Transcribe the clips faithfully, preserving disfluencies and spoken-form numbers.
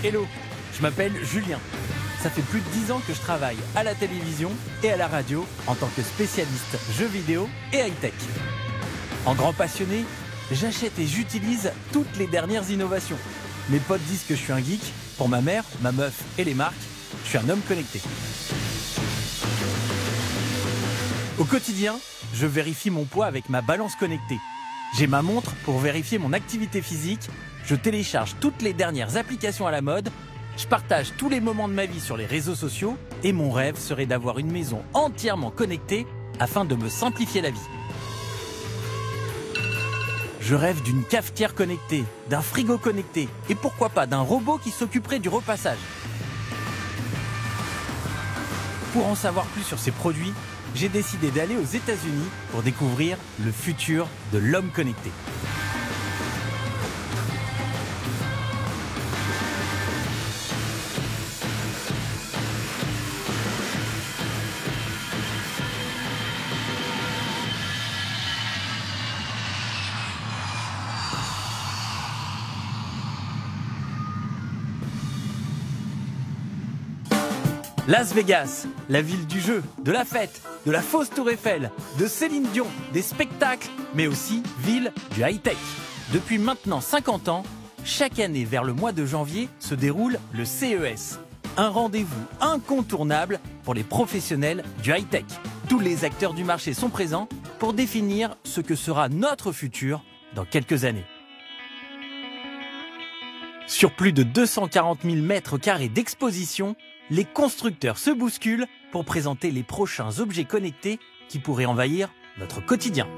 Hello, je m'appelle Julien. Ça fait plus de dix ans que je travaille à la télévision et à la radio en tant que spécialiste jeux vidéo et high-tech. En grand passionné, j'achète et j'utilise toutes les dernières innovations. Mes potes disent que je suis un geek. Pour ma mère, ma meuf et les marques, je suis un homme connecté. Au quotidien, je vérifie mon poids avec ma balance connectée. J'ai ma montre pour vérifier mon activité physique. Je télécharge toutes les dernières applications à la mode. Je partage tous les moments de ma vie sur les réseaux sociaux. Et mon rêve serait d'avoir une maison entièrement connectée afin de me simplifier la vie. Je rêve d'une cafetière connectée, d'un frigo connecté et pourquoi pas d'un robot qui s'occuperait du repassage. Pour en savoir plus sur ces produits, j'ai décidé d'aller aux États-Unis pour découvrir le futur de l'homme connecté. Las Vegas, la ville du jeu, de la fête, de la fausse tour Eiffel, de Céline Dion, des spectacles, mais aussi ville du high-tech. Depuis maintenant cinquante ans, chaque année vers le mois de janvier se déroule le C E S. Un rendez-vous incontournable pour les professionnels du high-tech. Tous les acteurs du marché sont présents pour définir ce que sera notre futur dans quelques années. Sur plus de deux cent quarante mille mètres carrés d'exposition, les constructeurs se bousculent pour présenter les prochains objets connectés qui pourraient envahir notre quotidien.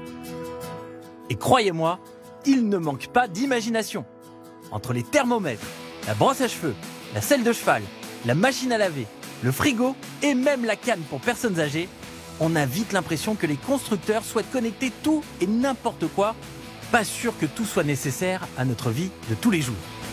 Et croyez-moi, il ne manque pas d'imagination. Entre les thermomètres, la brosse à cheveux, la selle de cheval, la machine à laver, le frigo et même la canne pour personnes âgées, on a vite l'impression que les constructeurs souhaitent connecter tout et n'importe quoi. Pas sûr que tout soit nécessaire à notre vie de tous les jours.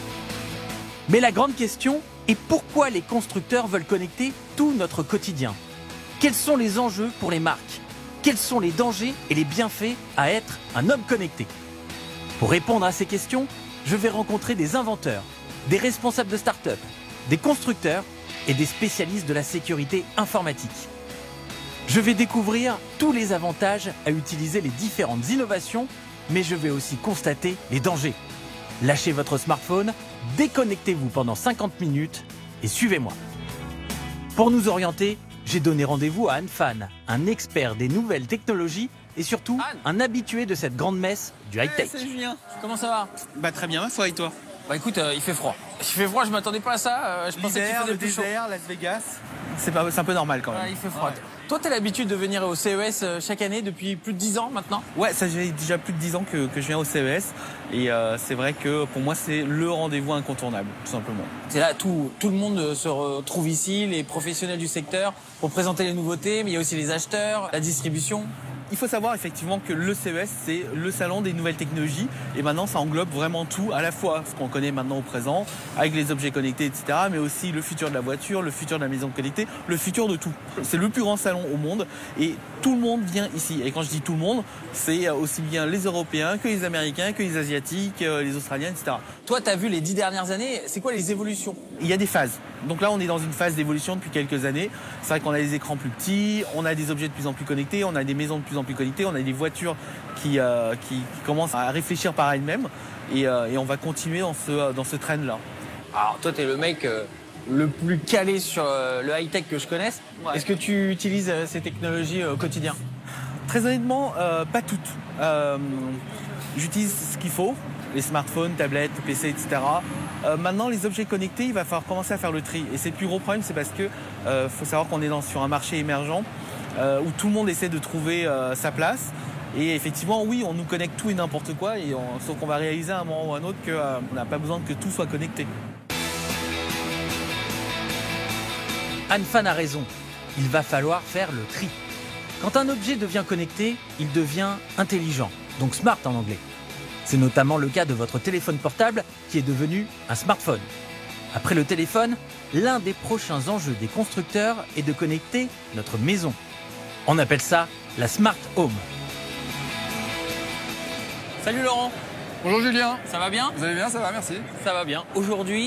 Mais la grande question est pourquoi les constructeurs veulent connecter tout notre quotidien? Quels sont les enjeux pour les marques? Quels sont les dangers et les bienfaits à être un homme connecté? Pour répondre à ces questions, je vais rencontrer des inventeurs, des responsables de start-up, des constructeurs et des spécialistes de la sécurité informatique. Je vais découvrir tous les avantages à utiliser les différentes innovations, mais je vais aussi constater les dangers. Lâchez votre smartphone, déconnectez-vous pendant cinquante minutes et suivez-moi. Pour nous orienter, j'ai donné rendez-vous à Anne Fan, un expert des nouvelles technologies et surtout Anne. un habitué de cette grande messe du high-tech. Hey, salut Julien, comment ça va? Bah très bien, ma foi, et toi? Bah écoute, euh, il fait froid. Il fait froid, je m'attendais pas à ça. Euh, je pensais qu'il L'hiver, faisait le plus chaud. désert, Las Vegas, c'est pas, c'est un peu normal quand même. Ouais, il fait froid. Ouais. Toi, t'as l'habitude de venir au C E S euh, chaque année depuis plus de dix ans maintenant? Ouais, ça fait déjà plus de dix ans que, que je viens au C E S et euh, c'est vrai que pour moi c'est le rendez-vous incontournable, tout simplement. C'est là, tout, tout le monde se retrouve ici, les professionnels du secteur, pour présenter les nouveautés, mais il y a aussi les acheteurs, la distribution. Il faut savoir effectivement que le C E S, c'est le salon des nouvelles technologies et maintenant ça englobe vraiment tout, à la fois ce qu'on connaît maintenant au présent, avec les objets connectés, et cetera, mais aussi le futur de la voiture, le futur de la maison connectée, le futur de tout. C'est le plus grand salon au monde et tout le monde vient ici. Et quand je dis tout le monde, c'est aussi bien les Européens que les Américains, que les Asiatiques, les Australiens, et cetera. Toi, t'as vu les dix dernières années, c'est quoi les évolutions? Il y a des phases. Donc là, on est dans une phase d'évolution depuis quelques années. C'est vrai qu'on a des écrans plus petits, on a des objets de plus en plus connectés, on a des maisons de plus en plus connectées, on a des voitures qui, euh, qui, qui commencent à réfléchir par elles-mêmes. Et, euh, et on va continuer dans ce, dans ce trend-là. Alors toi, t'es le mec euh, le plus calé sur euh, le high-tech que je connaisse. Ouais. Est-ce que tu utilises euh, ces technologies euh, au quotidien? Très honnêtement, euh, pas toutes. Euh, J'utilise ce qu'il faut, les smartphones, tablettes, P C, et cetera. Euh, maintenant, les objets connectés, il va falloir commencer à faire le tri. Et c'est le plus gros problème, c'est parce que euh, faut savoir qu'on est dans, sur un marché émergent euh, où tout le monde essaie de trouver euh, sa place. Et effectivement, oui, on nous connecte tout et n'importe quoi, et on, sauf qu'on va réaliser à un moment ou à un autre qu'on euh, n'a pas besoin que tout soit connecté. Anne Fan a raison, il va falloir faire le tri. Quand un objet devient connecté, il devient intelligent, donc smart en anglais. C'est notamment le cas de votre téléphone portable qui est devenu un smartphone. Après le téléphone, l'un des prochains enjeux des constructeurs est de connecter notre maison. On appelle ça la Smart Home. Salut Laurent. Bonjour Julien, Ça va bien? vous allez bien? Ça va, merci. Ça va bien. Aujourd'hui,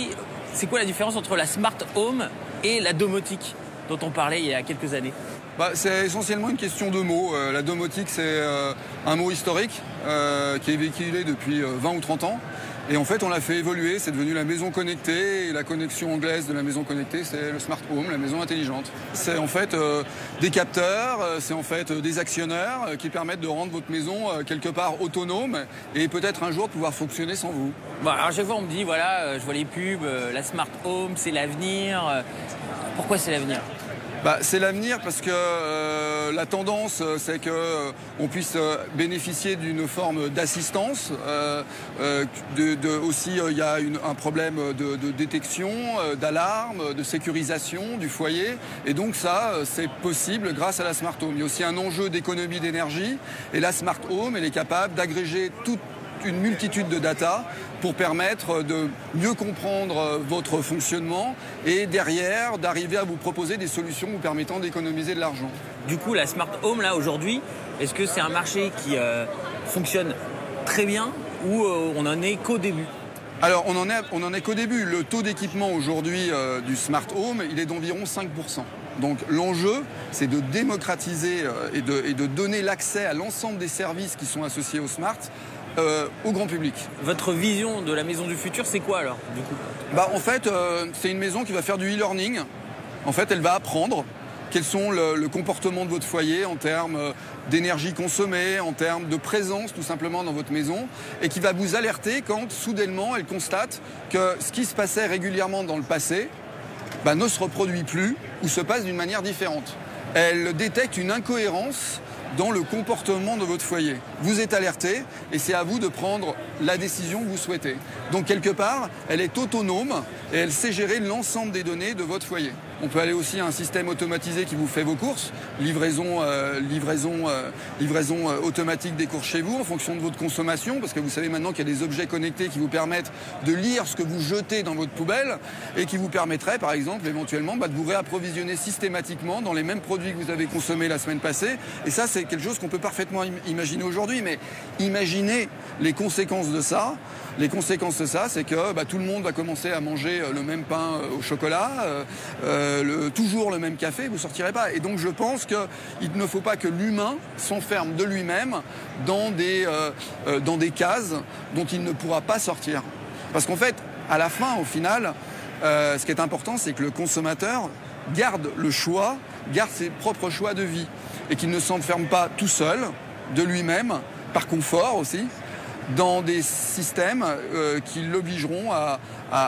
C'est quoi la différence entre la smart home et la domotique dont on parlait il y a quelques années? Bah, c'est essentiellement une question de mots. Euh, la domotique, c'est euh, un mot historique euh, qui est véhiculé depuis euh, vingt ou trente ans. Et en fait, on l'a fait évoluer. C'est devenu la maison connectée. Et la connexion anglaise de la maison connectée, c'est le smart home, la maison intelligente. C'est en fait euh, des capteurs, euh, c'est en fait euh, des actionneurs euh, qui permettent de rendre votre maison euh, quelque part autonome et peut-être un jour pouvoir fonctionner sans vous. Bon, alors chaque fois, on me dit, voilà, euh, je vois les pubs, euh, la smart home, c'est l'avenir. Euh, pourquoi c'est l'avenir? Bah, c'est l'avenir parce que euh, la tendance, c'est qu'on euh, puisse euh, bénéficier d'une forme d'assistance. Euh, euh, de, de, aussi, il euh, y a une, un problème de, de détection, euh, d'alarme, de sécurisation du foyer. Et donc ça, euh, c'est possible grâce à la smart home. Il y a aussi un enjeu d'économie d'énergie. Et la smart home, elle est capable d'agréger toute une multitude de data pour permettre de mieux comprendre votre fonctionnement et derrière d'arriver à vous proposer des solutions vous permettant d'économiser de l'argent. Du coup, la smart home là aujourd'hui, est-ce que c'est un marché qui euh, fonctionne très bien ou euh, on en est qu'au début? Alors on en est, on en est qu'au début. Le taux d'équipement aujourd'hui euh, du smart home, il est d'environ cinq pour cent. Donc l'enjeu, c'est de démocratiser euh, et, de, et de donner l'accès à l'ensemble des services qui sont associés au smart Euh, au grand public. Votre vision de la maison du futur, c'est quoi alors, du coup? Bah, en fait, euh, c'est une maison qui va faire du e-learning. En fait, elle va apprendre quels sont le, le comportement de votre foyer en termes d'énergie consommée, en termes de présence tout simplement dans votre maison, et qui va vous alerter quand soudainement elle constate que ce qui se passait régulièrement dans le passé bah, ne se reproduit plus ou se passe d'une manière différente. Elle détecte une incohérence dans le comportement de votre foyer. Vous êtes alerté et c'est à vous de prendre la décision que vous souhaitez. Donc quelque part, elle est autonome et elle sait gérer l'ensemble des données de votre foyer. On peut aller aussi à un système automatisé qui vous fait vos courses, livraison, euh, livraison, euh, livraison euh, automatique des courses chez vous en fonction de votre consommation, parce que vous savez maintenant qu'il y a des objets connectés qui vous permettent de lire ce que vous jetez dans votre poubelle et qui vous permettraient, par exemple, éventuellement, bah, de vous réapprovisionner systématiquement dans les mêmes produits que vous avez consommés la semaine passée. Et ça, c'est quelque chose qu'on peut parfaitement im- imaginer aujourd'hui. Mais imaginez les conséquences de ça. Les conséquences de ça, c'est que bah, tout le monde va commencer à manger le même pain au chocolat, euh, euh, le, toujours le même café, vous ne sortirez pas. Et donc je pense qu'il ne faut pas que l'humain s'enferme de lui-même dans des, euh, euh, dans des cases dont il ne pourra pas sortir. Parce qu'en fait, à la fin, au final, euh, ce qui est important, c'est que le consommateur garde le choix, garde ses propres choix de vie. Et qu'il ne s'enferme pas tout seul, de lui-même, par confort aussi, dans des systèmes euh, qui l'obligeront à,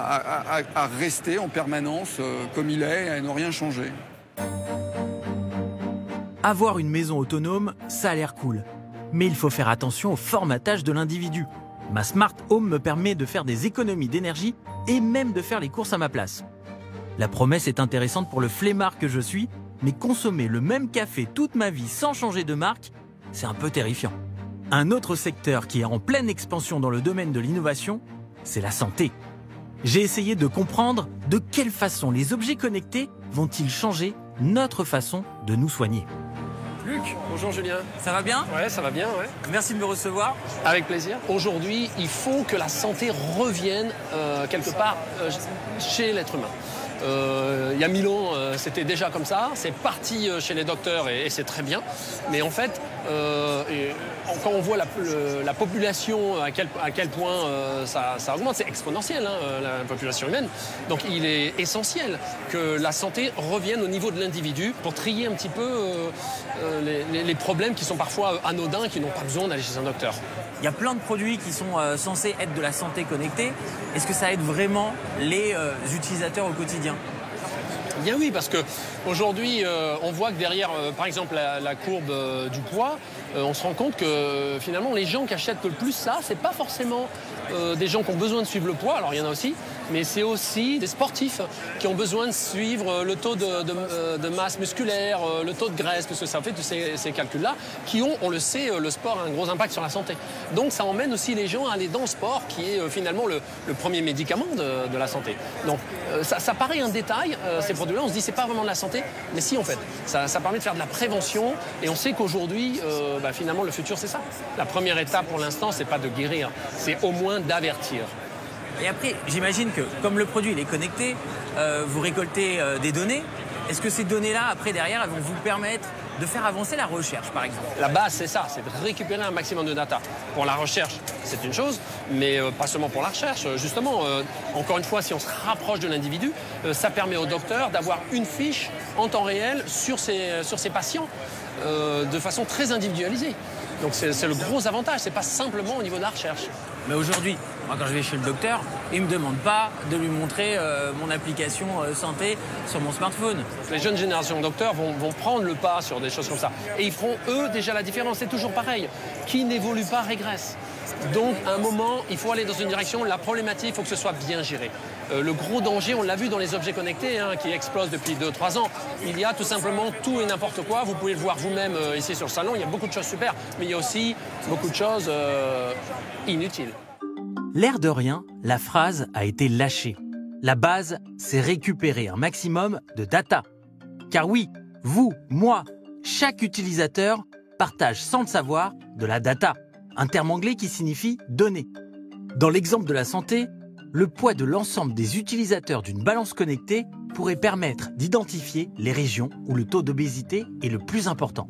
à, à, à rester en permanence euh, comme il est et à ne rien changer. Avoir une maison autonome, ça a l'air cool. Mais il faut faire attention au formatage de l'individu. Ma Smart Home me permet de faire des économies d'énergie et même de faire les courses à ma place. La promesse est intéressante pour le flemmard que je suis, mais consommer le même café toute ma vie sans changer de marque, c'est un peu terrifiant. Un autre secteur qui est en pleine expansion dans le domaine de l'innovation, c'est la santé. J'ai essayé de comprendre de quelle façon les objets connectés vont-ils changer notre façon de nous soigner. Luc, bonjour Julien. Ça va bien? Ouais, ça va bien, ouais. Merci de me recevoir. Avec plaisir. Aujourd'hui, il faut que la santé revienne euh, quelque part euh, chez l'être humain. Euh, il y a mille ans, euh, c'était déjà comme ça. C'est parti euh, chez les docteurs et, et c'est très bien. Mais en fait, euh, et, quand on voit la, le, la population, à quel, à quel point euh, ça, ça augmente, c'est exponentiel, hein, la population humaine. Donc il est essentiel que la santé revienne au niveau de l'individu pour trier un petit peu euh, euh, les, les problèmes qui sont parfois anodins et qui n'ont pas besoin d'aller chez un docteur. Il y a plein de produits qui sont euh, censés être de la santé connectée. Est-ce que ça aide vraiment les euh, utilisateurs au quotidien? Bien oui, parce qu'aujourd'hui, euh, on voit que derrière, euh, par exemple, la, la courbe euh, du poids, euh, on se rend compte que euh, finalement, les gens qui achètent le plus ça, c'est pas forcément euh, des gens qui ont besoin de suivre le poids, alors il y en a aussi, mais c'est aussi des sportifs qui ont besoin de suivre le taux de, de, de masse musculaire, le taux de graisse, parce que ça fait tous ces, ces calculs-là, qui ont, on le sait, le sport a un gros impact sur la santé. Donc ça emmène aussi les gens à aller dans le sport, qui est finalement le, le premier médicament de, de la santé. Donc ça, ça paraît un détail, ces produits-là, on se dit c'est pas vraiment de la santé, mais si en fait, ça, ça permet de faire de la prévention, et on sait qu'aujourd'hui, euh, bah, finalement le futur c'est ça. La première étape pour l'instant, c'est pas de guérir, c'est au moins d'avertir. Et après, j'imagine que comme le produit il est connecté, euh, vous récoltez euh, des données. Est-ce que ces données-là, après, derrière, elles vont vous permettre de faire avancer la recherche, par exemple? La base, c'est ça, c'est de récupérer un maximum de data. Pour la recherche, c'est une chose, mais euh, pas seulement pour la recherche. Justement, euh, encore une fois, si on se rapproche de l'individu, euh, ça permet au docteur d'avoir une fiche en temps réel sur ses, sur ses patients euh, de façon très individualisée. Donc c'est le gros avantage, c'est pas simplement au niveau de la recherche. Mais aujourd'hui, moi quand je vais chez le docteur, il ne me demande pas de lui montrer euh, mon application euh, santé sur mon smartphone. Les jeunes générations de docteurs vont, vont prendre le pas sur des choses comme ça. Et ils feront, eux, déjà la différence. C'est toujours pareil. Qui n'évolue pas régresse. Donc, à un moment, il faut aller dans une direction. La problématique, il faut que ce soit bien géré. Euh, le gros danger, on l'a vu dans les objets connectés, hein, qui explosent depuis deux trois ans. Il y a tout simplement tout et n'importe quoi. Vous pouvez le voir vous-même euh, ici sur le salon. Il y a beaucoup de choses super, mais il y a aussi beaucoup de choses euh, inutiles. L'air de rien, la phrase a été lâchée. La base, c'est récupérer un maximum de data. Car oui, vous, moi, chaque utilisateur partage sans le savoir de la data, un terme anglais qui signifie données. Dans l'exemple de la santé, le poids de l'ensemble des utilisateurs d'une balance connectée pourrait permettre d'identifier les régions où le taux d'obésité est le plus important.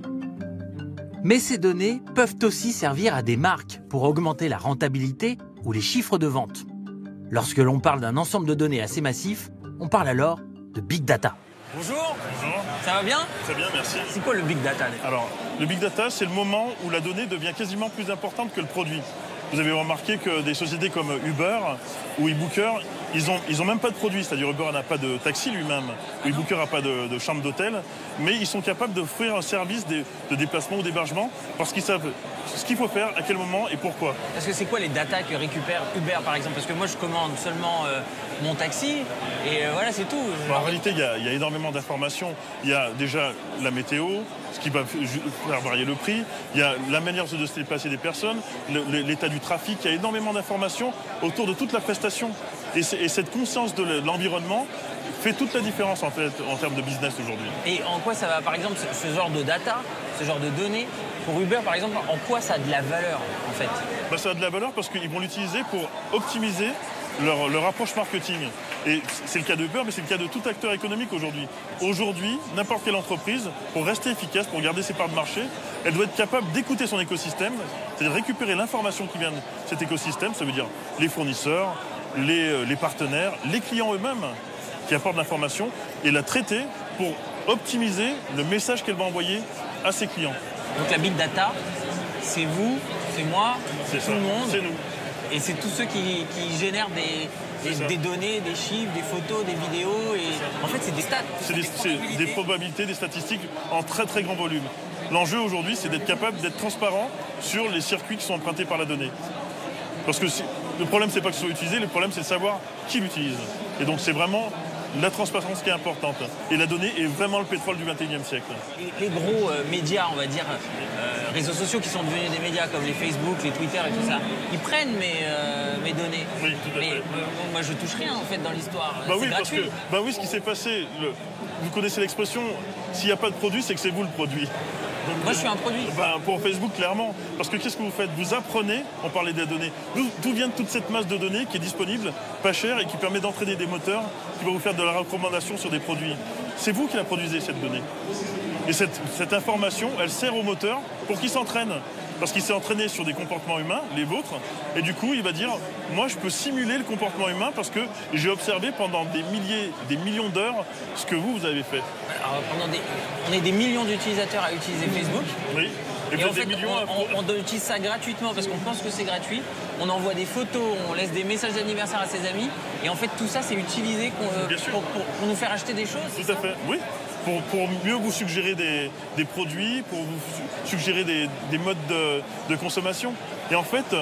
Mais ces données peuvent aussi servir à des marques pour augmenter la rentabilité ou les chiffres de vente. Lorsque l'on parle d'un ensemble de données assez massif, on parle alors de big data. Bonjour. Bonjour. Ça va bien? Très bien, merci. C'est quoi le big data? Alors, le big data, c'est le moment où la donnée devient quasiment plus importante que le produit. Vous avez remarqué que des sociétés comme Uber ou eBooker, ils n'ont ils ont même pas de produit. C'est-à-dire Uber n'a pas de taxi lui-même, ou eBooker n'a pas de, de chambre d'hôtel, mais ils sont capables d'offrir un service de, de déplacement ou d'hébergement parce qu'ils savent ce qu'il faut faire, à quel moment et pourquoi. Parce que c'est quoi les datas que récupère Uber, par exemple? Parce que moi, je commande seulement euh, mon taxi et euh, voilà, c'est tout. Bon, en réalité, il y, a, il y a énormément d'informations. Il y a déjà la météo, ce qui va faire varier le prix. Il y a la manière de se déplacer des personnes, l'état du trafic. Il y a énormément d'informations autour de toute la prestation. Et, et cette conscience de l'environnement fait toute la différence en fait en termes de business aujourd'hui. Et en quoi ça va, par exemple, ce, ce genre de data, ce genre de données, pour Uber par exemple, en quoi ça a de la valeur en fait? Ben, ça a de la valeur parce qu'ils vont l'utiliser pour optimiser leur, leur approche marketing. Et c'est le cas d'Uber, mais c'est le cas de tout acteur économique aujourd'hui. Aujourd'hui, n'importe quelle entreprise, pour rester efficace, pour garder ses parts de marché, elle doit être capable d'écouter son écosystème, c'est-à-dire récupérer l'information qui vient de cet écosystème, ça veut dire les fournisseurs, les, les partenaires, les clients eux-mêmes qui apportent l'information, et la traiter pour optimiser le message qu'elle va envoyer à ses clients. Donc la big data, c'est vous, c'est moi, c'est tout le monde. C'est nous. Et c'est tous ceux qui, qui génèrent des, des, des données, des chiffres, des photos, des vidéos. Et en fait, c'est des stats. C'est des, des, des probabilités, des statistiques en très très grand volume. L'enjeu aujourd'hui, c'est d'être capable d'être transparent sur les circuits qui sont empruntés par la donnée. Parce que le problème, c'est pas que ce soit utilisé, le problème, c'est de savoir qui l'utilise. Et donc, c'est vraiment la transparence qui est importante. Et la donnée est vraiment le pétrole du vingt et unième siècle. Les, les gros euh, médias, on va dire, euh, réseaux sociaux qui sont devenus des médias comme les Facebook, les Twitter et tout ça, ils prennent mes, euh, mes données. Oui, tout à mais fait. euh, moi, je touche rien en fait dans l'histoire. Bah c'est oui, gratuit. parce que, bah oui, ce qui s'est passé, le, vous connaissez l'expression, s'il n'y a pas de produit, c'est que c'est vous le produit. Donc, moi, je suis un produit. Ben, pour Facebook, clairement. Parce que qu'est-ce que vous faites? Vous apprenez, on parlait des données, d'où vient toute cette masse de données qui est disponible, pas chère, et qui permet d'entraîner des moteurs qui vont vous faire de la recommandation sur des produits. C'est vous qui la produisez, cette donnée. Et cette, cette information, elle sert au moteur pour qu'il s'entraîne. Parce qu'il s'est entraîné sur des comportements humains, les vôtres, et du coup, il va dire, moi, je peux simuler le comportement humain parce que j'ai observé pendant des milliers, des millions d'heures ce que vous, vous avez fait. Alors, pendant des, on est des millions d'utilisateurs à utiliser Facebook. Oui. Et, Et en fait, des millions on, à... on, on utilise ça gratuitement parce qu'on pense que c'est gratuit. On envoie des photos, on laisse des messages d'anniversaire à ses amis. Et en fait, tout ça, c'est utilisé pour, pour, pour, pour nous faire acheter des choses. Tout à fait, oui. Pour, pour mieux vous suggérer des, des produits, pour vous suggérer des, des modes de, de consommation. Et en fait,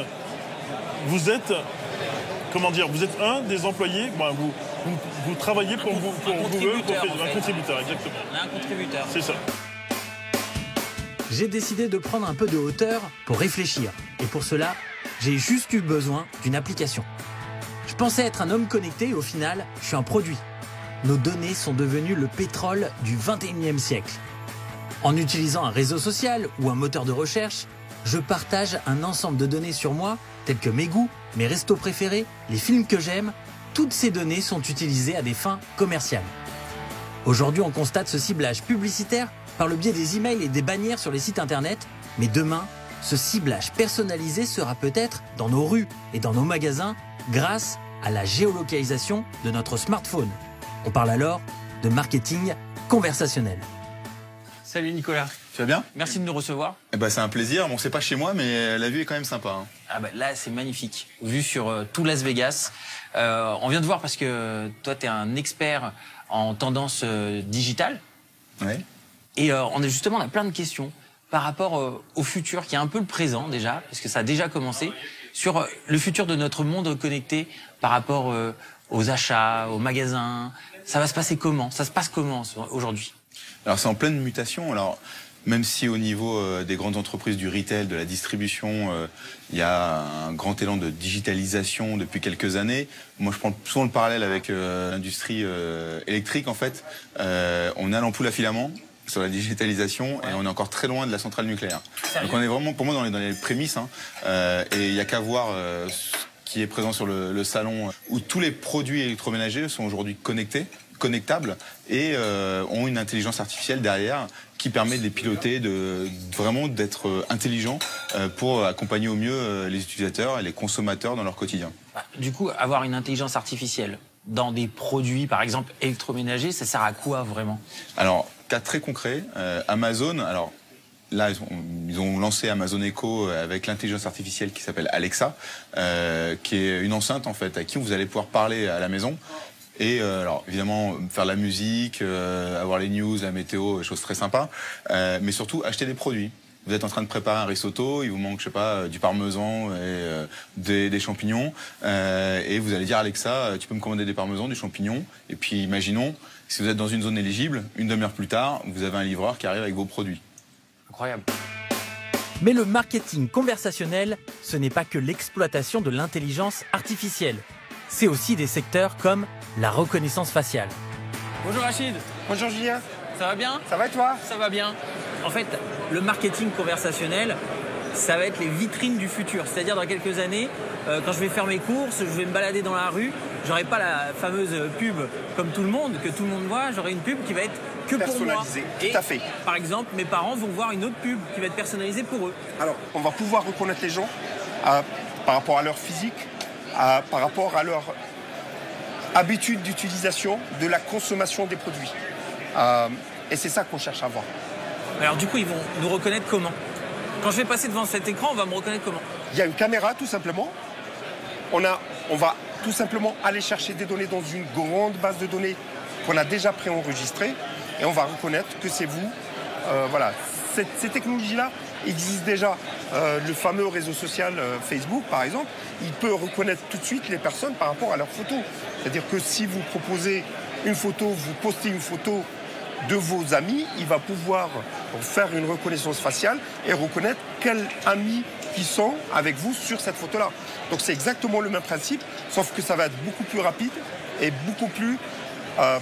vous êtes, comment dire, vous êtes un des employés, bon, vous, vous, vous travaillez pour, vous, pour un vous, contributeur, pour, en un fait. contributeur, exactement. On a un contributeur. C'est ça. J'ai décidé de prendre un peu de hauteur pour réfléchir. Et pour cela, j'ai juste eu besoin d'une application. Je pensais être un homme connecté et au final, je suis un produit. Nos données sont devenues le pétrole du vingt et unième siècle. En utilisant un réseau social ou un moteur de recherche, je partage un ensemble de données sur moi tels que mes goûts, mes restos préférés, les films que j'aime, toutes ces données sont utilisées à des fins commerciales. Aujourd'hui, on constate ce ciblage publicitaire par le biais des emails et des bannières sur les sites internet, mais demain, ce ciblage personnalisé sera peut-être dans nos rues et dans nos magasins grâce à la géolocalisation de notre smartphone. On parle alors de marketing conversationnel. Salut Nicolas. Tu vas bien? Merci de nous recevoir. Eh ben, c'est un plaisir. Bon, c'est pas chez moi, mais la vue est quand même sympa. Hein. Ah bah, là, c'est magnifique. Vue sur euh, tout Las Vegas. Euh, on vient de voir parce que toi, tu es un expert en tendance euh, digitale. Ouais. Et euh, on a justement on a plein de questions par rapport euh, au futur, qui est un peu le présent déjà, parce que ça a déjà commencé, sur euh, le futur de notre monde connecté par rapport euh, aux achats, aux magasins. Ça va se passer comment? Ça se passe comment aujourd'hui? Alors, c'est en pleine mutation. Alors, même si au niveau euh, des grandes entreprises du retail, de la distribution, euh, il y a un grand élan de digitalisation depuis quelques années. Moi, je prends souvent le parallèle avec euh, l'industrie euh, électrique, en fait. Euh, on a l'ampoule à filament sur la digitalisation, ouais. Et on est encore très loin de la centrale nucléaire. Sérieux? Donc on est vraiment, pour moi, dans les, dans les prémices. Hein, euh, et il n'y a qu'à voir euh, ce qui est présent sur le, le salon, où tous les produits électroménagers sont aujourd'hui connectés, connectables, et euh, ont une intelligence artificielle derrière qui permet de les piloter, de, vraiment d'être intelligents euh, pour accompagner au mieux euh, les utilisateurs et les consommateurs dans leur quotidien. Du coup, avoir une intelligence artificielle dans des produits, par exemple, électroménagers, ça sert à quoi vraiment? Alors, cas très concret, euh, Amazon, alors là, ils ont, ils ont lancé Amazon Echo avec l'intelligence artificielle qui s'appelle Alexa, euh, qui est une enceinte, en fait, à qui vous allez pouvoir parler à la maison. Et euh, alors évidemment faire la musique, euh, avoir les news, la météo, des choses très sympas, euh, mais surtout acheter des produits. Vous êtes en train de préparer un risotto, il vous manque, je sais pas, du parmesan et euh, des, des champignons, euh, et vous allez dire Alexa, tu peux me commander des parmesans, du champignon, et puis imaginons, si vous êtes dans une zone éligible, une demi-heure plus tard, vous avez un livreur qui arrive avec vos produits. Incroyable. Mais le marketing conversationnel, ce n'est pas que l'exploitation de l'intelligence artificielle. C'est aussi des secteurs comme la reconnaissance faciale. Bonjour Rachid. Bonjour Julien. Ça va bien? Ça va et toi? Ça va bien. En fait, le marketing conversationnel, ça va être les vitrines du futur. C'est-à-dire dans quelques années, euh, quand je vais faire mes courses, je vais me balader dans la rue, j'aurai pas la fameuse pub comme tout le monde, que tout le monde voit, j'aurai une pub qui va être que pour moi. Personnalisée, tout Et, à fait. Par exemple, mes parents vont voir une autre pub qui va être personnalisée pour eux. Alors, on va pouvoir reconnaître les gens euh, par rapport à leur physique, euh, par rapport à leur habitude d'utilisation, de la consommation des produits. Euh, et c'est ça qu'on cherche à voir. Alors du coup, ils vont nous reconnaître comment? Quand je vais passer devant cet écran, on va me reconnaître comment? Il y a une caméra, tout simplement. On, a, on va tout simplement aller chercher des données dans une grande base de données qu'on a déjà préenregistrée, et on va reconnaître que c'est vous. Euh, voilà. Cette, ces technologies-là existent déjà. Euh, le fameux réseau social euh, Facebook, par exemple, il peut reconnaître tout de suite les personnes par rapport à leurs photos. C'est-à-dire que si vous proposez une photo, vous postez une photo de vos amis, il va pouvoir faire une reconnaissance faciale et reconnaître quels amis qui sont avec vous sur cette photo-là. Donc c'est exactement le même principe, sauf que ça va être beaucoup plus rapide et beaucoup plus euh,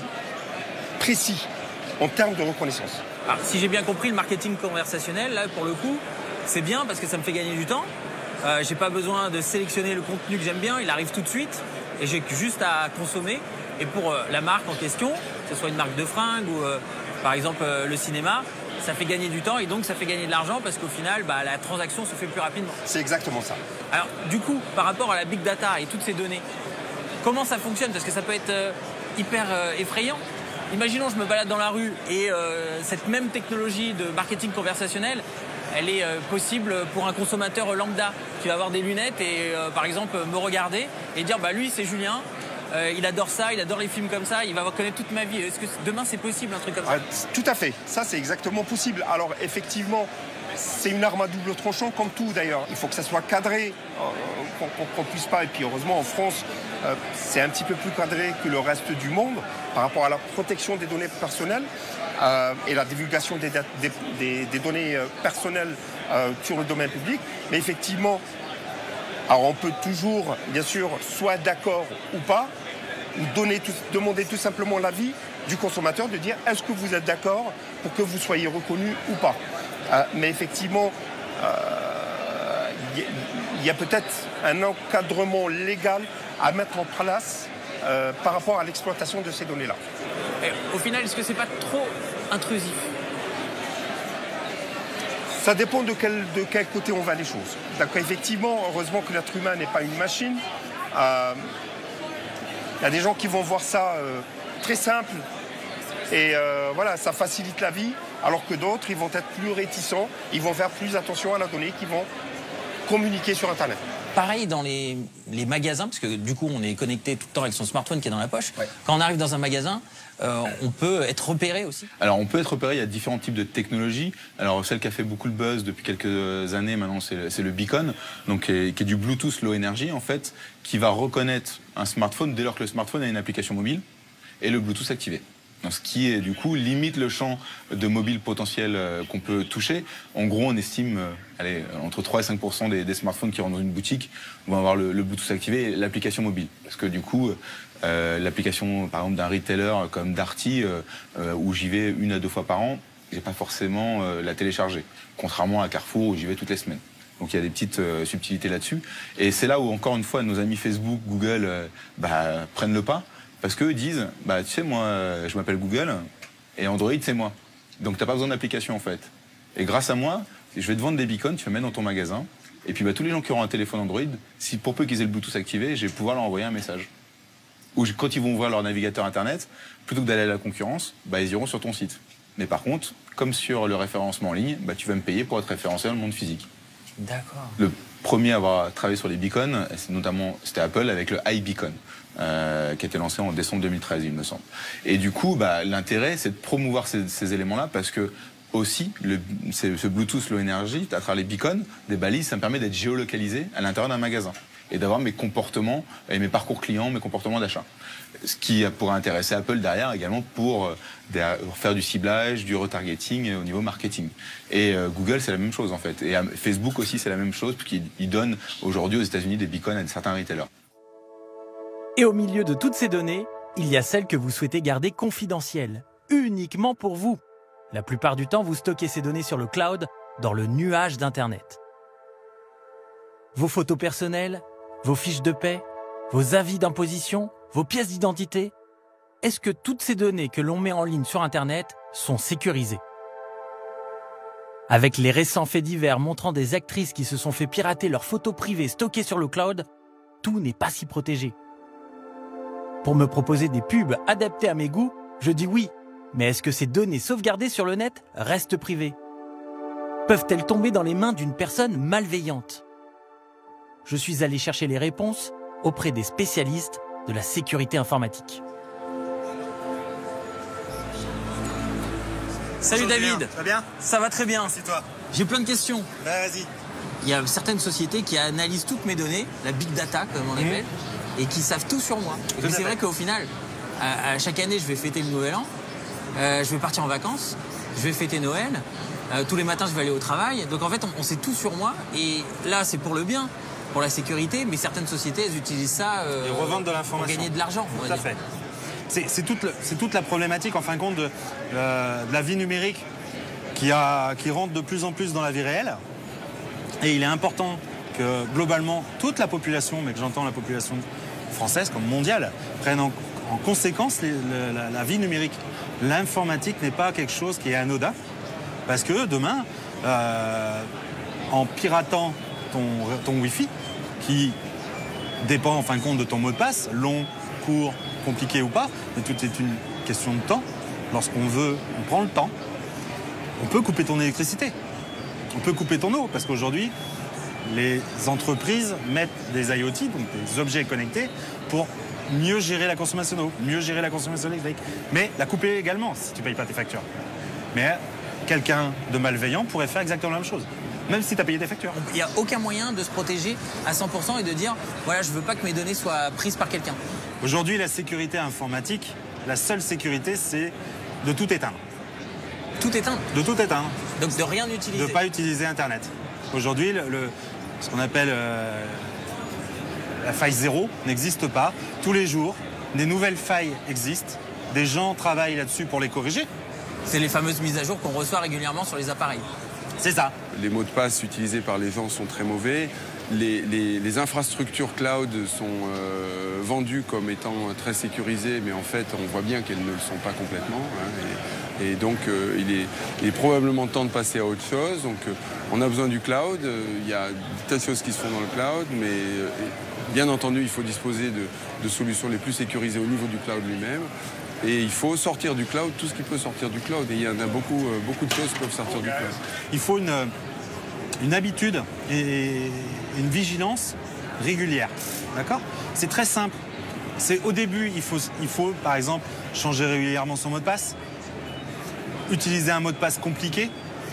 précis en termes de reconnaissance. Alors, si j'ai bien compris, le marketing conversationnel, là, pour le coup, c'est bien parce que ça me fait gagner du temps. Euh, j'ai pas besoin de sélectionner le contenu que j'aime bien, il arrive tout de suite et j'ai juste à consommer. Et pour euh, la marque en question, que ce soit une marque de fringues ou euh, par exemple euh, le cinéma, ça fait gagner du temps et donc ça fait gagner de l'argent parce qu'au final, bah, la transaction se fait plus rapidement. C'est exactement ça. Alors du coup, par rapport à la big data et toutes ces données, comment ça fonctionne? Parce que ça peut être euh, hyper euh, effrayant. Imaginons, je me balade dans la rue et euh, cette même technologie de marketing conversationnel, elle est euh, possible pour un consommateur lambda qui va avoir des lunettes et euh, par exemple me regarder et dire bah lui c'est Julien, euh, il adore ça, il adore les films comme ça, il va connaître toute ma vie. Est-ce que demain c'est possible un truc comme ça? Ah, tout à fait, ça c'est exactement possible. Alors effectivement, c'est une arme à double tranchant comme tout d'ailleurs. Il faut que ça soit cadré, euh, qu'on qu'on puisse pas. Et puis heureusement en France, euh, c'est un petit peu plus cadré que le reste du monde par rapport à la protection des données personnelles euh, et la divulgation des, des, des, des données euh, personnelles euh, sur le domaine public. Mais effectivement, alors on peut toujours, bien sûr, soit d'accord ou pas, ou donner tout, demander tout simplement l'avis du consommateur de dire est-ce que vous êtes d'accord pour que vous soyez reconnu ou pas. Euh, mais effectivement, il il y a peut-être un encadrement légal à mettre en place euh, par rapport à l'exploitation de ces données-là. Et au final, est-ce que c'est pas trop intrusif? Ça dépend de quel, de quel côté on va les choses. D'accord, effectivement, heureusement que l'être humain n'est pas une machine. Euh, il y a des gens qui vont voir ça euh, très simple et euh, voilà, ça facilite la vie, alors que d'autres, ils vont être plus réticents, ils vont faire plus attention à la donnée qu'ils vont communiquer sur Internet. Pareil dans les, les magasins, parce que du coup on est connecté tout le temps avec son smartphone qui est dans la poche. Ouais. Quand on arrive dans un magasin, euh, on peut être repéré aussi. Alors on peut être repéré, il y a différents types de technologies. Alors celle qui a fait beaucoup le buzz depuis quelques années maintenant, c'est le, le beacon, donc qui est, qui est du Bluetooth Low Energy en fait, qui va reconnaître un smartphone dès lors que le smartphone a une application mobile et le Bluetooth activé. Donc, ce qui est du coup limite le champ de mobile potentiel euh, qu'on peut toucher. En gros, on estime euh, allez, entre trois et cinq pour cent des, des smartphones qui rentrent dans une boutique vont avoir le, le Bluetooth activé et l'application mobile. Parce que du coup, euh, l'application par exemple d'un retailer comme Darty, euh, euh, où j'y vais une à deux fois par an, j'ai pas forcément euh, la télécharger. Contrairement à Carrefour où j'y vais toutes les semaines. Donc il y a des petites euh, subtilités là-dessus. Et c'est là où encore une fois nos amis Facebook, Google euh, bah, prennent le pas. Parce qu'eux disent, bah, tu sais, moi, je m'appelle Google, et Android, c'est moi. Donc, tu n'as pas besoin d'application, en fait. Et grâce à moi, je vais te vendre des beacons, tu vas mettre dans ton magasin. Et puis, bah, tous les gens qui auront un téléphone Android, si pour peu qu'ils aient le Bluetooth activé, je vais pouvoir leur envoyer un message. Ou quand ils vont ouvrir leur navigateur Internet, plutôt que d'aller à la concurrence, bah, ils iront sur ton site. Mais par contre, comme sur le référencement en ligne, bah, tu vas me payer pour être référencé dans le monde physique. D'accord. Le premier à avoir travaillé sur les beacons, notamment, c'était Apple avec le iBeacon. Euh, qui a été lancé en décembre deux mille treize, il me semble. Et du coup, bah, l'intérêt, c'est de promouvoir ces, ces éléments-là parce que aussi, le, ce Bluetooth Low Energy, à travers les beacons, des balises, ça me permet d'être géolocalisé à l'intérieur d'un magasin et d'avoir mes comportements et mes parcours clients, mes comportements d'achat. Ce qui pourrait intéresser Apple derrière également pour euh, faire du ciblage, du retargeting au niveau marketing. Et euh, Google, c'est la même chose en fait. Et euh, Facebook aussi, c'est la même chose, puisqu'ils donnent aujourd'hui aux États-Unis des beacons à certains retailers. Et au milieu de toutes ces données, il y a celles que vous souhaitez garder confidentielles, uniquement pour vous. La plupart du temps, vous stockez ces données sur le cloud, dans le nuage d'Internet. Vos photos personnelles, vos fiches de paie, vos avis d'imposition, vos pièces d'identité. Est-ce que toutes ces données que l'on met en ligne sur Internet sont sécurisées? Avec les récents faits divers montrant des actrices qui se sont fait pirater leurs photos privées stockées sur le cloud, tout n'est pas si protégé. Pour me proposer des pubs adaptées à mes goûts, je dis oui. Mais est-ce que ces données sauvegardées sur le net restent privées? Peuvent-elles tomber dans les mains d'une personne malveillante? Je suis allé chercher les réponses auprès des spécialistes de la sécurité informatique. Salut David. Ça va bien? Ça va très bien. Merci toi. J'ai plein de questions. Bah, vas-y. Il y a certaines sociétés qui analysent toutes mes données, la big data comme on appelle, mmh. et qui savent tout sur moi. Et puis c'est vrai qu'au final, à, à chaque année, je vais fêter le Nouvel An, euh, je vais partir en vacances, je vais fêter Noël, euh, tous les matins je vais aller au travail. Donc en fait, on, on sait tout sur moi. Et là, c'est pour le bien, pour la sécurité, mais certaines sociétés, elles utilisent ça euh, et revendent de l'information pour gagner de l'argent. Tout à fait. C'est toute, toute la problématique, en fin de compte, de, euh, de la vie numérique qui, a, qui rentre de plus en plus dans la vie réelle. Et il est important que, globalement, toute la population, mais que j'entends la population française comme mondiale, prenne en, en conséquence les, le, la, la vie numérique. L'informatique n'est pas quelque chose qui est anodin, parce que demain, euh, en piratant ton, ton Wi-Fi, qui dépend, en fin de compte, de ton mot de passe, long, court, compliqué ou pas, mais tout est une question de temps. Lorsqu'on veut, on prend le temps. On peut couper ton électricité. On peut couper ton eau, parce qu'aujourd'hui, les entreprises mettent des I O T, donc des objets connectés, pour mieux gérer la consommation d'eau, mieux gérer la consommation électrique. Mais la couper également, si tu ne payes pas tes factures. Mais quelqu'un de malveillant pourrait faire exactement la même chose, même si tu as payé tes factures. Il n'y a aucun moyen de se protéger à cent pour cent et de dire, voilà, je ne veux pas que mes données soient prises par quelqu'un. Aujourd'hui, la sécurité informatique, la seule sécurité, c'est de tout éteindre. Tout éteindre? De tout éteindre. Donc de rien utiliser? De ne pas utiliser Internet. Aujourd'hui, le, le, ce qu'on appelle euh, la faille zéro n'existe pas. Tous les jours, des nouvelles failles existent. Des gens travaillent là-dessus pour les corriger. C'est les fameuses mises à jour qu'on reçoit régulièrement sur les appareils. C'est ça. les mots de passe utilisés par les gens sont très mauvais. Les, les, les infrastructures cloud sont euh, vendues comme étant très sécurisées, mais en fait, on voit bien qu'elles ne le sont pas complètement. Hein, et, et donc, euh, il, est, il est probablement temps de passer à autre chose. Donc, euh, on a besoin du cloud. Euh, il y a des tas de choses qui se font dans le cloud, mais euh, bien entendu, il faut disposer de, de solutions les plus sécurisées au niveau du cloud lui-même. Et il faut sortir du cloud tout ce qui peut sortir du cloud. Et il y en a beaucoup, euh, beaucoup de choses qui peuvent sortir du cloud. Il faut une, une habitude et une vigilance régulière. D'accord ? C'est très simple. C'est au début, il faut, il faut, par exemple, changer régulièrement son mot de passe. Utiliser un mot de passe compliqué.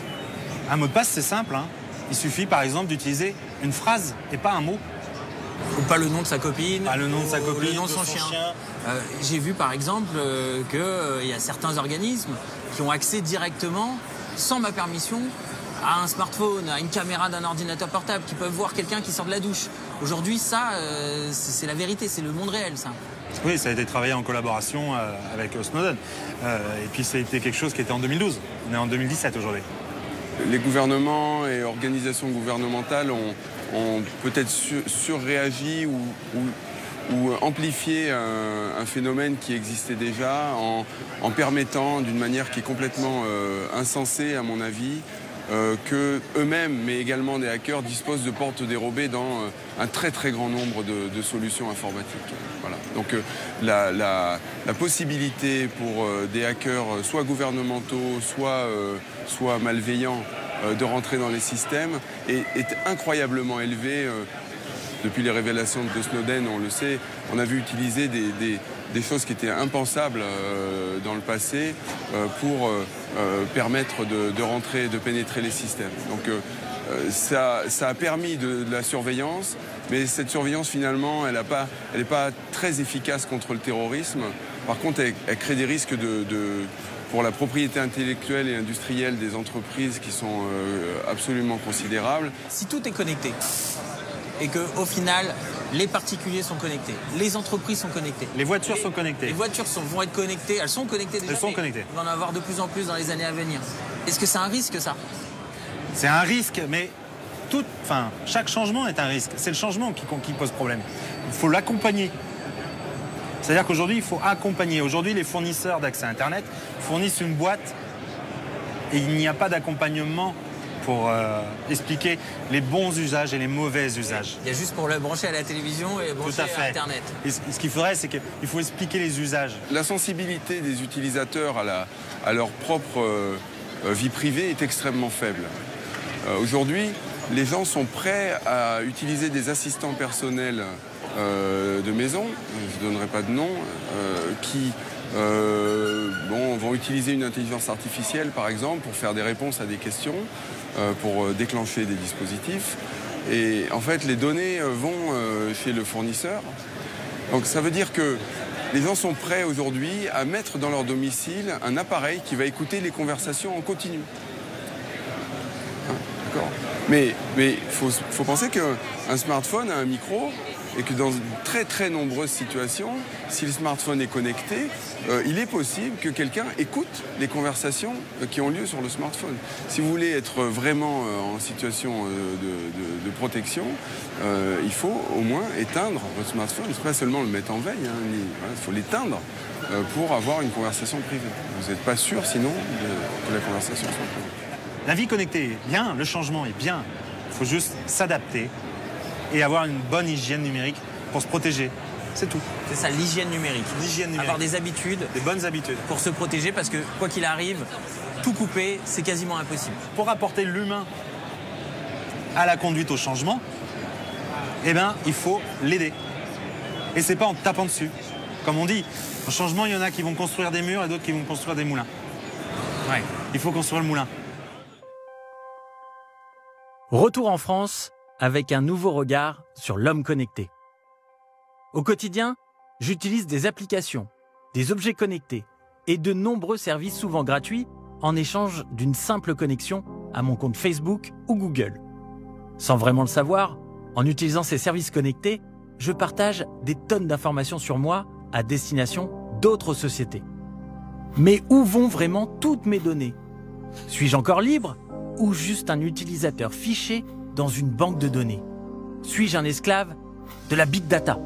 Un mot de passe, c'est simple. Hein. Il suffit, par exemple, d'utiliser une phrase et pas un mot. Ou pas le nom de sa copine. Pas le nom de sa copine, le nom de son, de son chien. chien. Euh, J'ai vu par exemple euh, qu'il euh, y a certains organismes qui ont accès directement, sans ma permission, à un smartphone, à une caméra d'un ordinateur portable, qui peuvent voir quelqu'un qui sort de la douche. Aujourd'hui, ça, euh, c'est la vérité, c'est le monde réel, ça. Oui, ça a été travaillé en collaboration euh, avec Snowden. Euh, et puis, ça a été quelque chose qui était en deux mille douze. On est en deux mille dix-sept aujourd'hui. Les gouvernements et organisations gouvernementales ont, ont peut-être sur, surréagi ou, ou, ou amplifié un, un phénomène qui existait déjà en, en permettant, d'une manière qui est complètement euh, insensée à mon avis, euh, que eux-mêmes, mais également des hackers, disposent de portes dérobées dans euh, un très très grand nombre de, de solutions informatiques. Voilà. Donc euh, la, la, la possibilité pour euh, des hackers, soit gouvernementaux, soit, euh, soit malveillants, euh, de rentrer dans les systèmes est, est incroyablement élevée. Euh, depuis les révélations de Snowden, on le sait, on a vu utiliser des, des, des choses qui étaient impensables euh, dans le passé euh, pour euh, euh, permettre de, de rentrer, de pénétrer les systèmes. Donc euh, ça, ça a permis de, de la surveillance, mais cette surveillance finalement, elle n'est pas, elle est pas très efficace contre le terrorisme. Par contre, elle, elle crée des risques de, de, pour la propriété intellectuelle et industrielle des entreprises qui sont euh, absolument considérables. Si tout est connecté, et qu'au final, les particuliers sont connectés, les entreprises sont connectées. Les voitures les, sont connectées. Les voitures sont, vont être connectées, elles sont connectées déjà. Elles sont connectées. Il va en avoir de plus en plus dans les années à venir. Est-ce que c'est un risque, ça? C'est un risque, mais tout, enfin, chaque changement est un risque. C'est le changement qui, qui pose problème. Il faut l'accompagner. C'est-à-dire qu'aujourd'hui, il faut accompagner. Aujourd'hui, les fournisseurs d'accès à Internet fournissent une boîte et il n'y a pas d'accompagnement pour euh, expliquer les bons usages et les mauvais usages. Il y a juste pour le brancher à la télévision et brancher Tout à, fait. à Internet. Et ce qu'il faudrait, c'est qu'il faut expliquer les usages. La sensibilité des utilisateurs à, la, à leur propre euh, vie privée est extrêmement faible. Euh, Aujourd'hui, les gens sont prêts à utiliser des assistants personnels euh, de maison, je ne donnerai pas de nom, euh, qui euh, bon, vont utiliser une intelligence artificielle, par exemple, pour faire des réponses à des questions, euh, pour déclencher des dispositifs. Et en fait, les données vont euh, chez le fournisseur. Donc ça veut dire que les gens sont prêts aujourd'hui à mettre dans leur domicile un appareil qui va écouter les conversations en continu. Hein, d'accord ? Mais il faut, faut penser qu'un smartphone a un micro et que dans de très très nombreuses situations, si le smartphone est connecté, euh, il est possible que quelqu'un écoute les conversations qui ont lieu sur le smartphone. Si vous voulez être vraiment euh, en situation euh, de, de, de protection, euh, il faut au moins éteindre votre smartphone. Il ne faut pas seulement le mettre en veille, hein, il voilà, faut l'éteindre euh, pour avoir une conversation privée. Vous n'êtes pas sûr sinon de, que la conversation soit privée. La vie connectée est bien, le changement est bien. Il faut juste s'adapter et avoir une bonne hygiène numérique pour se protéger. C'est tout. C'est ça, l'hygiène numérique. L'hygiène numérique. Avoir des habitudes. Des bonnes habitudes. Pour se protéger, parce que quoi qu'il arrive, tout couper, c'est quasiment impossible. Pour apporter l'humain à la conduite au changement, eh ben, il faut l'aider. Et c'est pas en tapant dessus. Comme on dit, au changement, il y en a qui vont construire des murs et d'autres qui vont construire des moulins. Ouais. Il faut construire le moulin. Retour en France avec un nouveau regard sur l'homme connecté. Au quotidien, j'utilise des applications, des objets connectés et de nombreux services souvent gratuits en échange d'une simple connexion à mon compte Facebook ou Google. Sans vraiment le savoir, en utilisant ces services connectés, je partage des tonnes d'informations sur moi à destination d'autres sociétés. Mais où vont vraiment toutes mes données? Suis-je encore libre ou juste un utilisateur fiché dans une banque de données? Suis-je un esclave de la big data?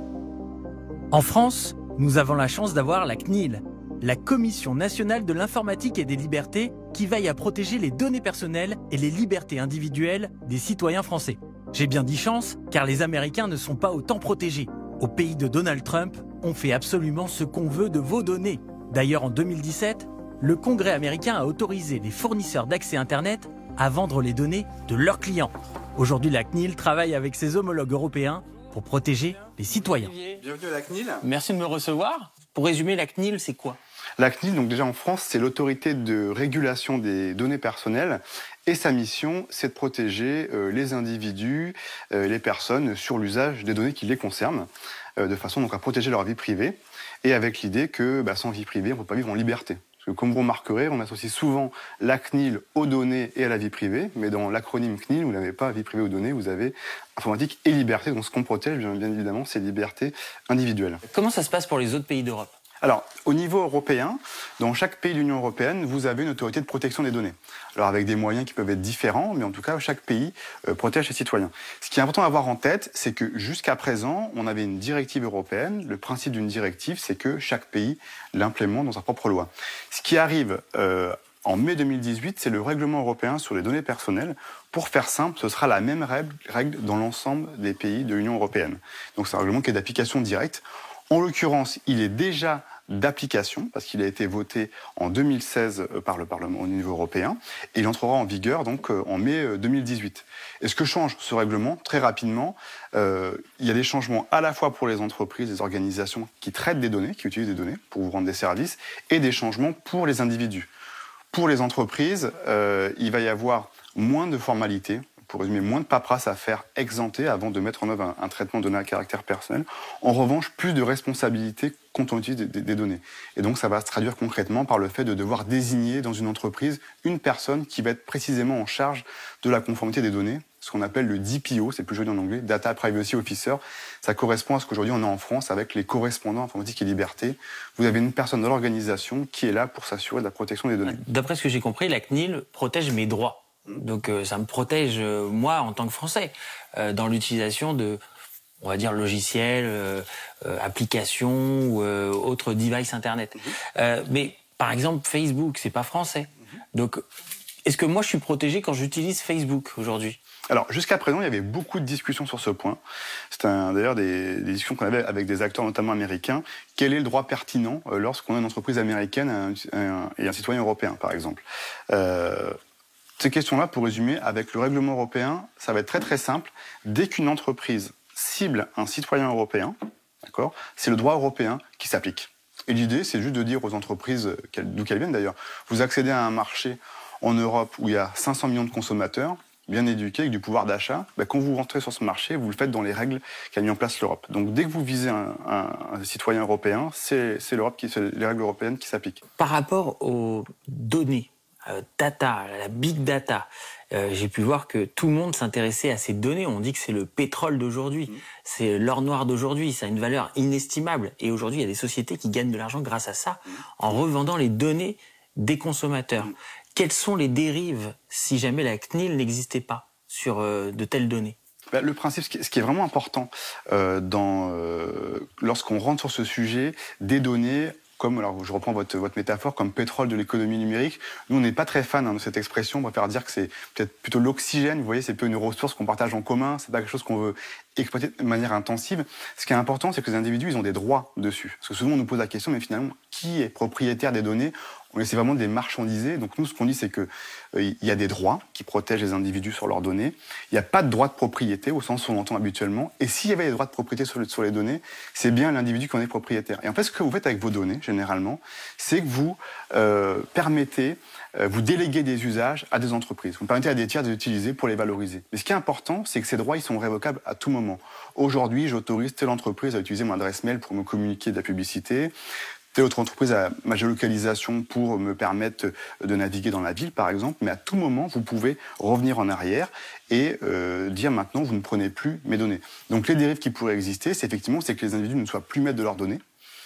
En France, nous avons la chance d'avoir la C N I L, la Commission nationale de l'informatique et des libertés, qui veille à protéger les données personnelles et les libertés individuelles des citoyens français. J'ai bien dit chance, car les Américains ne sont pas autant protégés. Au pays de Donald Trump, on fait absolument ce qu'on veut de vos données. D'ailleurs, en deux mille dix-sept, le Congrès américain a autorisé les fournisseurs d'accès Internet à vendre les données de leurs clients. Aujourd'hui, la C N I L travaille avec ses homologues européens pour protéger les citoyens. Bienvenue à la C N I L. Merci de me recevoir. Pour résumer, la C N I L, c'est quoi? La C N I L, donc déjà en France, c'est l'autorité de régulation des données personnelles. Et sa mission, c'est de protéger euh, les individus, euh, les personnes sur l'usage des données qui les concernent, euh, de façon donc à protéger leur vie privée, et avec l'idée que bah, sans vie privée, on ne peut pas vivre en liberté. Parce que comme vous remarquerez, on associe souvent la C N I L aux données et à la vie privée, mais dans l'acronyme C N I L, vous n'avez pas vie privée aux données, vous avez informatique et liberté. Donc ce qu'on protège, bien, bien évidemment, c'est liberté individuelle. Comment ça se passe pour les autres pays d'Europe? Alors, au niveau européen, dans chaque pays de l'Union européenne, vous avez une autorité de protection des données. Alors, avec des moyens qui peuvent être différents, mais en tout cas, chaque pays euh, protège ses citoyens. Ce qui est important à avoir en tête, c'est que jusqu'à présent, on avait une directive européenne. Le principe d'une directive, c'est que chaque pays l'implémente dans sa propre loi. Ce qui arrive euh, en mai deux mille dix-huit, c'est le règlement européen sur les données personnelles. Pour faire simple, ce sera la même règle, règle dans l'ensemble des pays de l'Union européenne. Donc, c'est un règlement qui est d'application directe. En l'occurrence, il est déjà d'application, parce qu'il a été voté en deux mille seize par le Parlement au niveau européen, et il entrera en vigueur donc en mai deux mille dix-huit. Et ce que change ce règlement, très rapidement, euh, il y a des changements à la fois pour les entreprises, les organisations qui traitent des données, qui utilisent des données pour vous rendre des services, et des changements pour les individus. Pour les entreprises, euh, il va y avoir moins de formalités, pour résumer, moins de paperasse à faire exempter avant de mettre en œuvre un, un traitement de données à caractère personnel. En revanche, plus de responsabilités quand on utilise des, des, des données. Et donc, ça va se traduire concrètement par le fait de devoir désigner dans une entreprise une personne qui va être précisément en charge de la conformité des données, ce qu'on appelle le D P O, c'est plus joli en anglais, Data Privacy Officer. Ça correspond à ce qu'aujourd'hui on a en France avec les correspondants informatique et liberté. Vous avez une personne dans l'organisation qui est là pour s'assurer de la protection des données. D'après ce que j'ai compris, la C N I L protège mes droits. Donc euh, ça me protège, euh, moi, en tant que Français, euh, dans l'utilisation de, on va dire, logiciels, euh, euh, applications ou euh, autres devices Internet. Mmh. Euh, mais, par exemple, Facebook, c'est pas français. Mmh. Donc, est-ce que moi, je suis protégé quand j'utilise Facebook aujourd'hui ? Alors, jusqu'à présent, il y avait beaucoup de discussions sur ce point. C'est d'ailleurs des, des discussions qu'on avait avec des acteurs, notamment américains. Quel est le droit pertinent euh, lorsqu'on a une entreprise américaine un, un, et un citoyen européen, par exemple euh, Ces questions-là, pour résumer, avec le règlement européen, ça va être très très simple. Dès qu'une entreprise cible un citoyen européen, d'accord, c'est le droit européen qui s'applique. Et l'idée, c'est juste de dire aux entreprises, d'où qu'elles viennent d'ailleurs, vous accédez à un marché en Europe où il y a cinq cents millions de consommateurs, bien éduqués, avec du pouvoir d'achat, ben, quand vous rentrez sur ce marché, vous le faites dans les règles qu'a mis en place l'Europe. Donc dès que vous visez un, un, un citoyen européen, c'est l'Europe qui, c'est les règles européennes qui s'appliquent. Par rapport aux données, Euh, data, la big data. Euh, j'ai pu voir que tout le monde s'intéressait à ces données. On dit que c'est le pétrole d'aujourd'hui, mmh. c'est l'or noir d'aujourd'hui, ça a une valeur inestimable. Et aujourd'hui, il y a des sociétés qui gagnent de l'argent grâce à ça, mmh. en revendant les données des consommateurs. Mmh. Quelles sont les dérives si jamais la C N I L n'existait pas sur euh, de telles données ? Ben, le principe, ce qui est vraiment important euh, dans, euh, lorsqu'on rentre sur ce sujet, des données, comme, alors je reprends votre, votre métaphore, comme pétrole de l'économie numérique. Nous, on n'est pas très fan hein, de cette expression. On préfère dire que c'est peut-être plutôt l'oxygène. Vous voyez, c'est peu une ressource qu'on partage en commun. C'est pas quelque chose qu'on veut exploiter de manière intensive. Ce qui est important, c'est que les individus, ils ont des droits dessus. Parce que souvent, on nous pose la question, mais finalement, qui est propriétaire des données ? On essaie vraiment de les marchandiser. Donc nous, ce qu'on dit, c'est qu'il euh, y a des droits qui protègent les individus sur leurs données. Il n'y a pas de droit de propriété, au sens où on l'entend habituellement. Et s'il y avait des droits de propriété sur, sur les données, c'est bien l'individu qui en est propriétaire. Et en fait, ce que vous faites avec vos données, généralement, c'est que vous euh, permettez, euh, vous déléguez des usages à des entreprises. Vous permettez à des tiers de les utiliser pour les valoriser. Mais ce qui est important, c'est que ces droits, ils sont révocables à tout moment. Aujourd'hui, j'autorise telle entreprise à utiliser mon adresse mail pour me communiquer de la publicité. Telle autre entreprise a ma géolocalisation pour me permettre de naviguer dans la ville, par exemple. Mais à tout moment, vous pouvez revenir en arrière et euh, dire maintenant, vous ne prenez plus mes données. Donc les dérives qui pourraient exister, c'est effectivement c'est que les individus ne soient plus maîtres de leurs données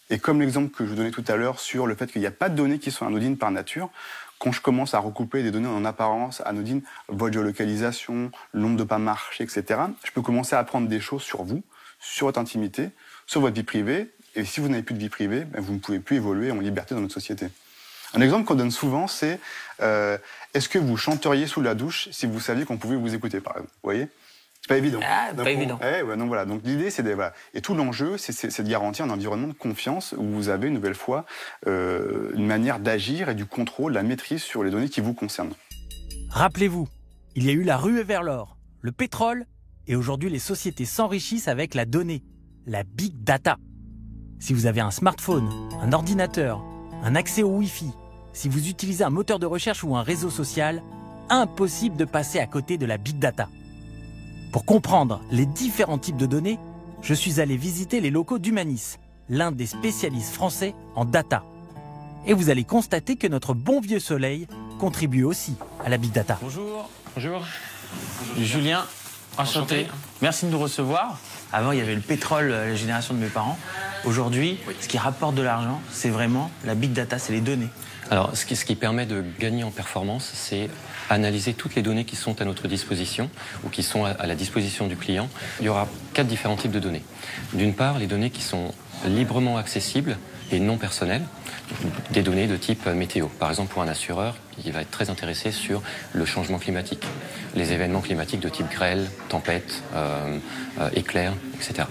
Et comme l'exemple que je vous donnais tout à l'heure sur le fait qu'il n'y a pas de données qui sont anodines par nature, quand je commence à recouper des données en apparence anodines, votre géolocalisation, le nombre de pas marchés, et cetera, je peux commencer à apprendre des choses sur vous, sur votre intimité, sur votre vie privée. Et si vous n'avez plus de vie privée, ben vous ne pouvez plus évoluer en liberté dans notre société. Un exemple qu'on donne souvent, c'est euh, est-ce que vous chanteriez sous la douche si vous saviez qu'on pouvait vous écouter, par exemple? Vous voyez? C'est pas évident. Ah, donc, pas on, évident. Eh, ouais, donc voilà. Donc l'idée, c'est de, voilà. Et tout l'enjeu, c'est de garantir un environnement de confiance où vous avez une nouvelle fois euh, une manière d'agir et du contrôle, la maîtrise sur les données qui vous concernent. Rappelez-vous, il y a eu la ruée vers l'or, le pétrole, et aujourd'hui les sociétés s'enrichissent avec la donnée, la big data. Si vous avez un smartphone, un ordinateur, un accès au Wi-Fi, si vous utilisez un moteur de recherche ou un réseau social, impossible de passer à côté de la big data. Pour comprendre les différents types de données, je suis allé visiter les locaux d'Humanis, l'un des spécialistes français en data. Et vous allez constater que notre bon vieux soleil contribue aussi à la big data. Bonjour. Bonjour. Julien, enchanté. Merci de nous recevoir. Avant, il y avait le pétrole, la génération de mes parents. Aujourd'hui, oui. Ce qui rapporte de l'argent, c'est vraiment la big data, c'est les données. Alors, ce qui, ce qui permet de gagner en performance, c'est analyser toutes les données qui sont à notre disposition ou qui sont à, à la disposition du client. Il y aura quatre différents types de données. D'une part, les données qui sont librement accessibles et non personnelles, des données de type météo. Par exemple, pour un assureur, il va être très intéressé sur le changement climatique, les événements climatiques de type grêle, tempête, euh, euh, éclairs, et cetera.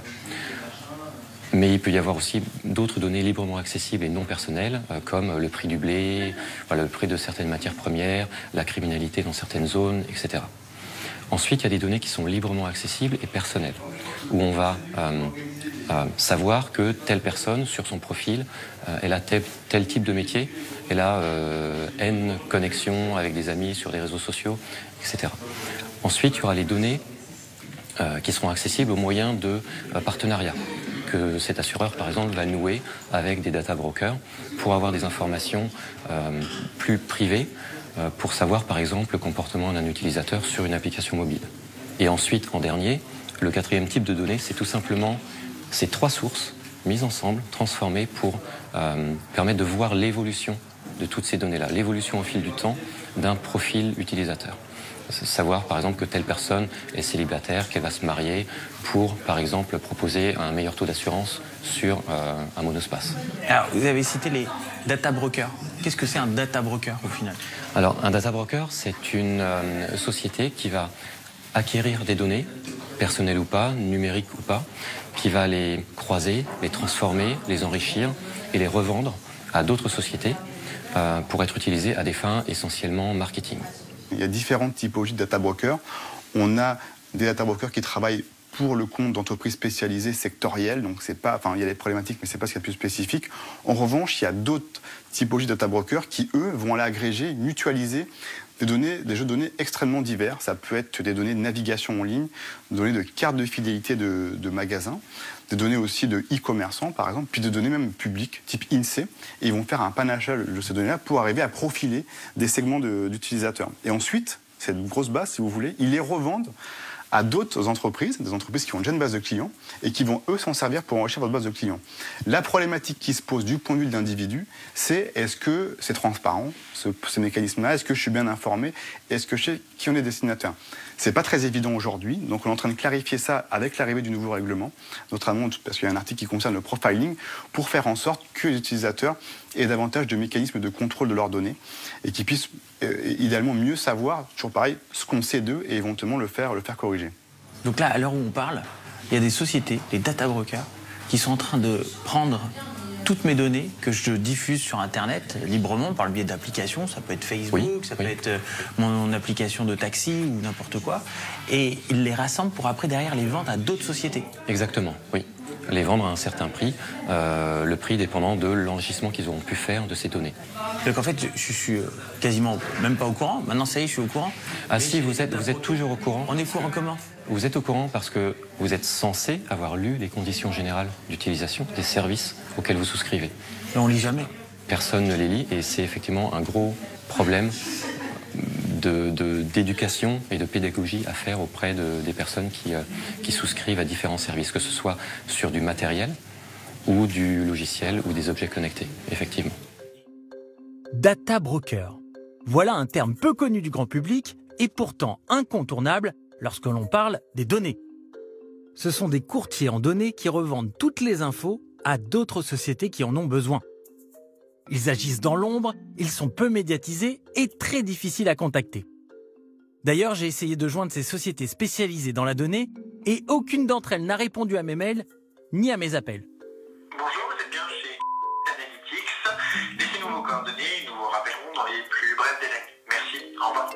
Mais il peut y avoir aussi d'autres données librement accessibles et non personnelles, euh, comme le prix du blé, voilà, le prix de certaines matières premières, la criminalité dans certaines zones, et cetera. Ensuite, il y a des données qui sont librement accessibles et personnelles, où on va euh, euh, savoir que telle personne, sur son profil, euh, elle a tel, tel type de métier, elle a euh, N connexions avec des amis sur les réseaux sociaux, et cetera. Ensuite, il y aura les données euh, qui seront accessibles au moyen de euh, partenariats que cet assureur, par exemple, va nouer avec des data brokers pour avoir des informations euh, plus privées, euh, pour savoir, par exemple, le comportement d'un utilisateur sur une application mobile. Et ensuite, en dernier, le quatrième type de données, c'est tout simplement ces trois sources mises ensemble, transformées pour euh, permettre de voir l'évolution de toutes ces données-là, l'évolution au fil du temps d'un profil utilisateur. Savoir, par exemple, que telle personne est célibataire, qu'elle va se marier, pour, par exemple, proposer un meilleur taux d'assurance sur euh, un monospace. Alors, vous avez cité les data brokers. Qu'est-ce que c'est un data broker, au final? Alors, un data broker, c'est une euh, société qui va acquérir des données, personnelles ou pas, numériques ou pas, qui va les croiser, les transformer, les enrichir et les revendre à d'autres sociétés euh, pour être utilisées à des fins essentiellement marketing. Il y a différentes typologies de data brokers. On a des data brokers qui travaillent pour le compte d'entreprises spécialisées sectorielles, donc c'est pas, enfin il y a des problématiques, mais c'est pas ce qu'il y a de plus spécifique. En revanche, il y a d'autres typologies de data brokers qui, eux, vont aller agréger, mutualiser des données, des jeux de données extrêmement divers. Ça peut être des données de navigation en ligne, des données de cartes de fidélité de, de magasins, des données aussi de e-commerçants, par exemple, puis des données même publiques, type INSEE. Et ils vont faire un panachage de ces données-là pour arriver à profiler des segments d'utilisateurs. Et ensuite, cette grosse base, si vous voulez, ils les revendent à d'autres entreprises, des entreprises qui ont déjà une base de clients et qui vont, eux, s'en servir pour enrichir votre base de clients. La problématique qui se pose du point de vue de l'individu, c'est est-ce que c'est transparent, ce, ce mécanisme-là, est-ce que je suis bien informé, est-ce que je sais qui on est destinataire? C'est pas très évident aujourd'hui, donc on est en train de clarifier ça avec l'arrivée du nouveau règlement, notamment parce qu'il y a un article qui concerne le profiling, pour faire en sorte que les utilisateurs aient davantage de mécanismes de contrôle de leurs données et qu'ils puissent euh, idéalement mieux savoir, toujours pareil, ce qu'on sait d'eux et éventuellement le faire, le faire corriger. Donc là, à l'heure où on parle, il y a des sociétés, les data brokers, qui sont en train de prendre toutes mes données que je diffuse sur Internet librement par le biais d'applications. Ça peut être Facebook, oui, ça peut oui. être mon application de taxi ou n'importe quoi. Et ils les rassemblent pour après, derrière, les vendre à d'autres sociétés. Exactement, oui. Les vendre à un certain prix, euh, le prix dépendant de l'enrichissement qu'ils auront pu faire de ces données. Donc en fait, je, je suis quasiment même pas au courant. Maintenant, ça y est, je suis au courant. Ah si, vous êtes, vous êtes toujours au courant. On est au courant comment? Vous êtes au courant parce que vous êtes censé avoir lu les conditions générales d'utilisation des services auxquels vous souscrivez. Mais on lit jamais. Personne ne les lit et c'est effectivement un gros problème de, de, d'éducation et de pédagogie à faire auprès de, des personnes qui, euh, qui souscrivent à différents services, que ce soit sur du matériel, ou du logiciel ou des objets connectés, effectivement. Data broker. Voilà un terme peu connu du grand public et pourtant incontournable lorsque l'on parle des données. Ce sont des courtiers en données qui revendent toutes les infos à d'autres sociétés qui en ont besoin. Ils agissent dans l'ombre, ils sont peu médiatisés et très difficiles à contacter. D'ailleurs, j'ai essayé de joindre ces sociétés spécialisées dans la donnée et aucune d'entre elles n'a répondu à mes mails ni à mes appels. Bonjour, vous êtes bien chez Analytics. Laissez-nous vos coordonnées, nous vous rappellerons dans les plus brefs délais. Merci, au revoir.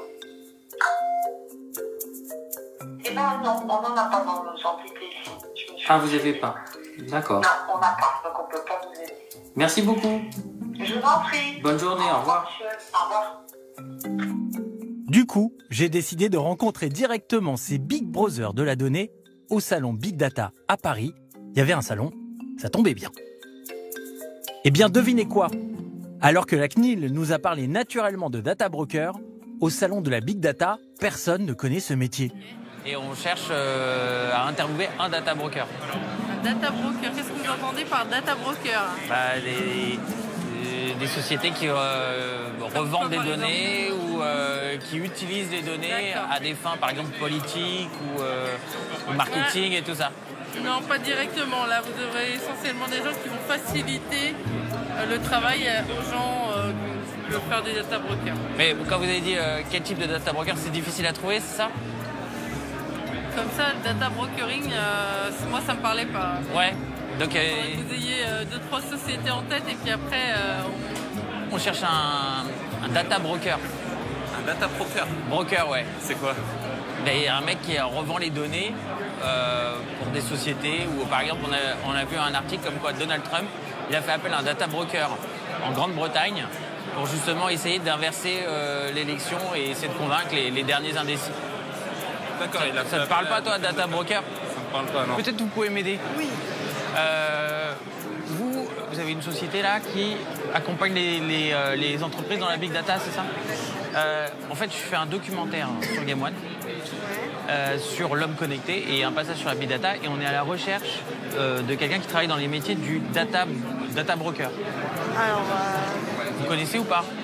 Eh ben non, on n'en a pas dans nos entités ici. Ah, vous n'avez pas? D'accord. Non, on n'a pas, donc on ne peut pas vous aider. Merci beaucoup. Je vous en prie. Bonne journée, au revoir. Au revoir. Du coup, j'ai décidé de rencontrer directement ces big brothers de la donnée au salon Big Data à Paris. Il y avait un salon, ça tombait bien. Eh bien, devinez quoi? Alors que la C N I L nous a parlé naturellement de data broker, au salon de la Big Data, personne ne connaît ce métier. Et on cherche euh, à interviewer un data broker. Un data broker, qu'est-ce que vous entendez par data broker? Bah, des, des, des sociétés qui euh, revendent des données ou euh, qui utilisent les données à des fins, par exemple, politiques ou euh, marketing et tout ça. Non, pas directement. Là, vous devrez essentiellement des gens qui vont faciliter euh, le travail aux gens euh, qui peuvent faire des data brokers. Mais quand vous avez dit euh, quel type de data broker, c'est difficile à trouver, c'est ça? Comme ça, le data brokering, euh, moi, ça me parlait pas. Ouais. Donc, euh... que vous ayez euh, deux, trois sociétés en tête et puis après, euh, on... on cherche un, un data broker. Un data broker? Broker, ouais. C'est quoi? Il y a un mec qui revend les données euh, pour des sociétés où, par exemple, on a, on a vu un article comme quoi Donald Trump, il a fait appel à un data broker en Grande-Bretagne pour justement essayer d'inverser euh, l'élection et essayer de convaincre les, les derniers indécis. D'accord. Ça, ça te parle pas, toi, data broker? Ça me parle pas, non. Peut-être vous pouvez m'aider. Oui. Euh, vous, vous avez une société là qui accompagne les, les, euh, les entreprises dans la big data, c'est ça? euh, En fait, je fais un documentaire sur Game One. Euh, sur l'homme connecté et un passage sur la big data et on est à la recherche euh, de quelqu'un qui travaille dans les métiers du data, data broker. Alors, euh... vous connaissez ou pas?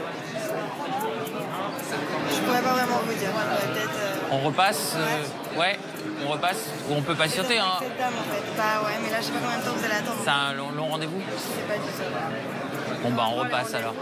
Je pourrais pas vraiment vous dire. Euh... On repasse, euh... ouais, on repasse ou on peut patienter. Hein. Cette dame en fait. Bah ouais, mais là je sais pas combien de temps vous allez attendre. C'est un long, long rendez-vous? Je sais pas du tout. Bon bah on repasse alors.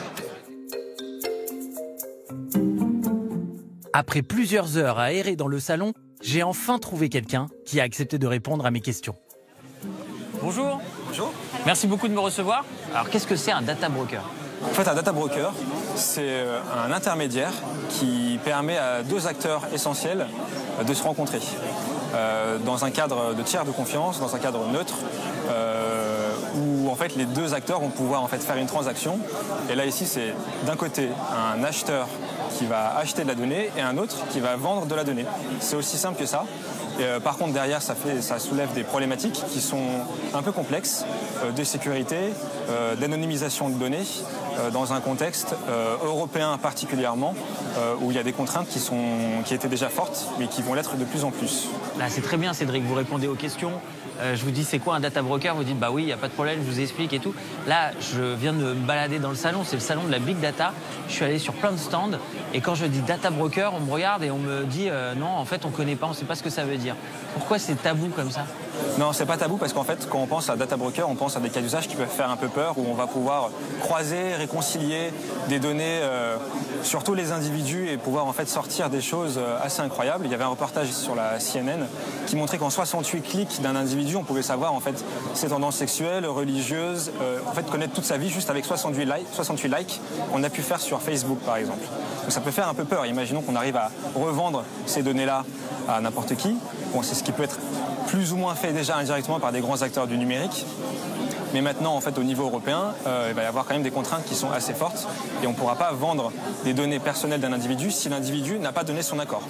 Après plusieurs heures à errer dans le salon, j'ai enfin trouvé quelqu'un qui a accepté de répondre à mes questions. Bonjour. Bonjour. Merci beaucoup de me recevoir. Alors, qu'est-ce que c'est un data broker? En fait, un data broker, c'est un intermédiaire qui permet à deux acteurs essentiels de se rencontrer euh, dans un cadre de tiers de confiance, dans un cadre neutre, euh, où en fait les deux acteurs vont pouvoir en fait faire une transaction. Et là ici, c'est d'un côté un acheteur qui va acheter de la donnée et un autre qui va vendre de la donnée. C'est aussi simple que ça. Et, euh, par contre, derrière, ça, fait, ça soulève des problématiques qui sont un peu complexes, euh, de sécurité, euh, d'anonymisation de données, euh, dans un contexte euh, européen particulièrement, euh, où il y a des contraintes qui, sont, qui étaient déjà fortes, mais qui vont l'être de plus en plus. Là, c'est très bien, Cédric, vous répondez aux questions. Euh, je vous dis, c'est quoi un data broker? Vous dites, bah oui, il n'y a pas de problème, je vous explique et tout. Là, je viens de me balader dans le salon, c'est le salon de la Big Data. Je suis allé sur plein de stands, et quand je dis data broker, on me regarde et on me dit, euh, non, en fait, on ne connaît pas, on ne sait pas ce que ça veut dire. Pourquoi c'est tabou comme ça? Non, c'est pas tabou parce qu'en fait, quand on pense à data broker, on pense à des cas d'usage qui peuvent faire un peu peur, où on va pouvoir croiser, réconcilier des données euh, sur tous les individus et pouvoir en fait sortir des choses assez incroyables. Il y avait un reportage sur la C N N qui montrait qu'en soixante-huit clics d'un individu, on pouvait savoir en fait ses tendances sexuelles, religieuses, euh, en fait connaître toute sa vie juste avec soixante-huit likes, soixante-huit likes qu'on a pu faire sur Facebook par exemple. Donc ça peut faire un peu peur. Imaginons qu'on arrive à revendre ces données-là à n'importe qui. Bon, c'est ce qui peut être plus ou moins fait déjà indirectement par des grands acteurs du numérique. Mais maintenant, en fait, au niveau européen, euh, il va y avoir quand même des contraintes qui sont assez fortes et on ne pourra pas vendre des données personnelles d'un individu si l'individu n'a pas donné son accord.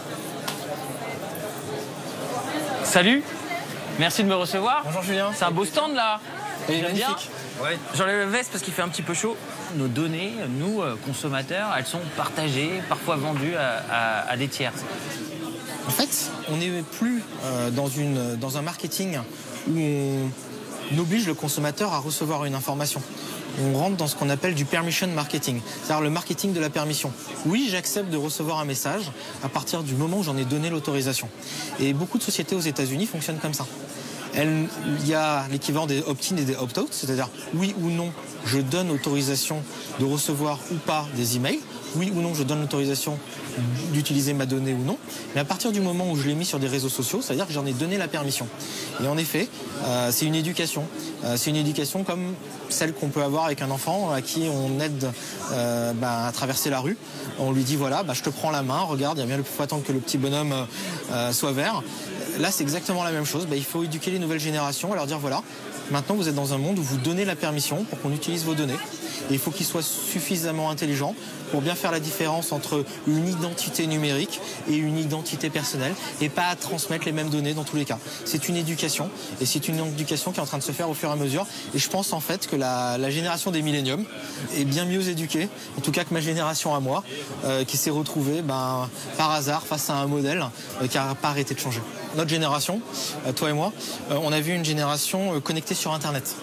Salut, merci de me recevoir. Bonjour Julien. C'est un beau stand là. Et j'aime bien. Ouais. J'enlève la veste parce qu'il fait un petit peu chaud. Nos données, nous, consommateurs, elles sont partagées, parfois vendues à, à, à des tiers. En fait, on n'est plus euh, dans, une, dans un marketing où on, oblige le consommateur à recevoir une information. On rentre dans ce qu'on appelle du permission marketing, c'est-à-dire le marketing de la permission. Oui, j'accepte de recevoir un message à partir du moment où j'en ai donné l'autorisation. Et beaucoup de sociétés aux États-Unis fonctionnent comme ça. Elle, il y a l'équivalent des opt-in et des opt-out, c'est-à-dire oui ou non, je donne autorisation de recevoir ou pas des emails. Oui ou non, je donne l'autorisation d'utiliser ma donnée ou non. Mais à partir du moment où je l'ai mis sur des réseaux sociaux, c'est-à-dire que j'en ai donné la permission. Et en effet, euh, c'est une éducation. Euh, c'est une éducation comme celle qu'on peut avoir avec un enfant à qui on aide euh, bah, à traverser la rue. On lui dit voilà, bah, je te prends la main, regarde, il y a bien le faut attendre que le petit bonhomme euh, soit vert. Là, c'est exactement la même chose. Bah, il faut éduquer les nouvelles générations, à leur dire voilà, maintenant vous êtes dans un monde où vous donnez la permission pour qu'on utilise vos données. Et il faut qu'ils soient suffisamment intelligents pour bien faire la différence entre une identité numérique et une identité personnelle et pas à transmettre les mêmes données dans tous les cas. C'est une éducation et c'est une éducation qui est en train de se faire au fur et à mesure. Et je pense en fait que la, la génération des milléniums est bien mieux éduquée, en tout cas que ma génération à moi, euh, qui s'est retrouvée ben, par hasard face à un modèle euh, qui n'a pas arrêté de changer. Notre génération, euh, toi et moi, euh, on a vu une génération euh, connectée sur Internet.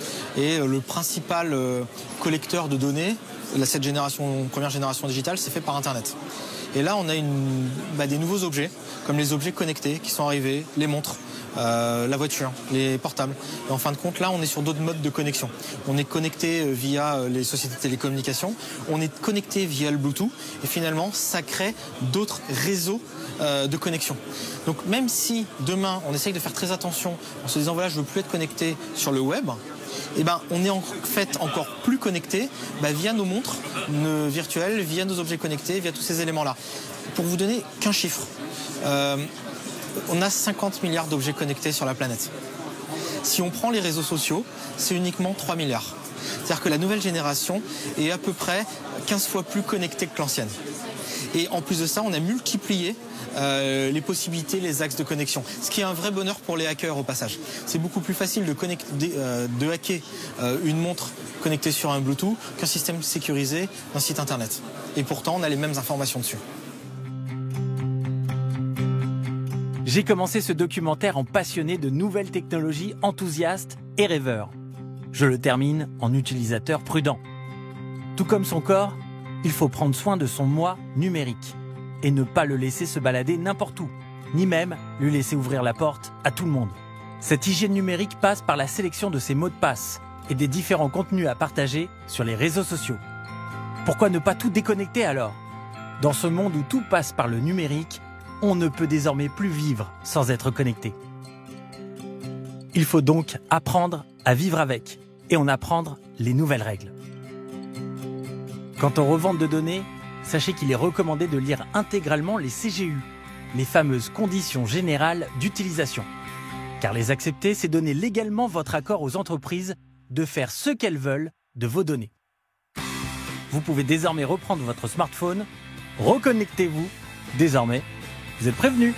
Et le principal collecteur de données, cette génération, première génération digitale, c'est fait par Internet. Et là, on a une, bah, des nouveaux objets, comme les objets connectés qui sont arrivés, les montres, euh, la voiture, les portables. Et en fin de compte, là, on est sur d'autres modes de connexion. On est connecté via les sociétés de télécommunications, on est connecté via le Bluetooth, et finalement, ça crée d'autres réseaux euh, de connexion. Donc même si demain, on essaye de faire très attention en se disant, voilà, je ne veux plus être connecté sur le web, eh ben, on est en fait encore plus connecté bah, via nos montres nos virtuelles, via nos objets connectés, via tous ces éléments-là. Pour vous donner qu'un chiffre, euh, on a cinquante milliards d'objets connectés sur la planète. Si on prend les réseaux sociaux, c'est uniquement trois milliards. C'est-à-dire que la nouvelle génération est à peu près quinze fois plus connectée que l'ancienne. Et en plus de ça, on a multiplié Euh, les possibilités, les axes de connexion. Ce qui est un vrai bonheur pour les hackers au passage. C'est beaucoup plus facile de, connecter, euh, de hacker euh, une montre connectée sur un Bluetooth qu'un système sécurisé d'un site internet. Et pourtant, on a les mêmes informations dessus. J'ai commencé ce documentaire en passionné de nouvelles technologies, enthousiaste et rêveur. Je le termine en utilisateur prudent. Tout comme son corps, il faut prendre soin de son moi numérique et ne pas le laisser se balader n'importe où, ni même lui laisser ouvrir la porte à tout le monde. Cette hygiène numérique passe par la sélection de ses mots de passe et des différents contenus à partager sur les réseaux sociaux. Pourquoi ne pas tout déconnecter alors? Dans ce monde où tout passe par le numérique, on ne peut désormais plus vivre sans être connecté. Il faut donc apprendre à vivre avec et en apprendre les nouvelles règles. Quant aux reventes de données, sachez qu'il est recommandé de lire intégralement les C G U, les fameuses conditions générales d'utilisation. Car les accepter, c'est donner légalement votre accord aux entreprises de faire ce qu'elles veulent de vos données. Vous pouvez désormais reprendre votre smartphone, reconnectez-vous, désormais, vous êtes prévenus.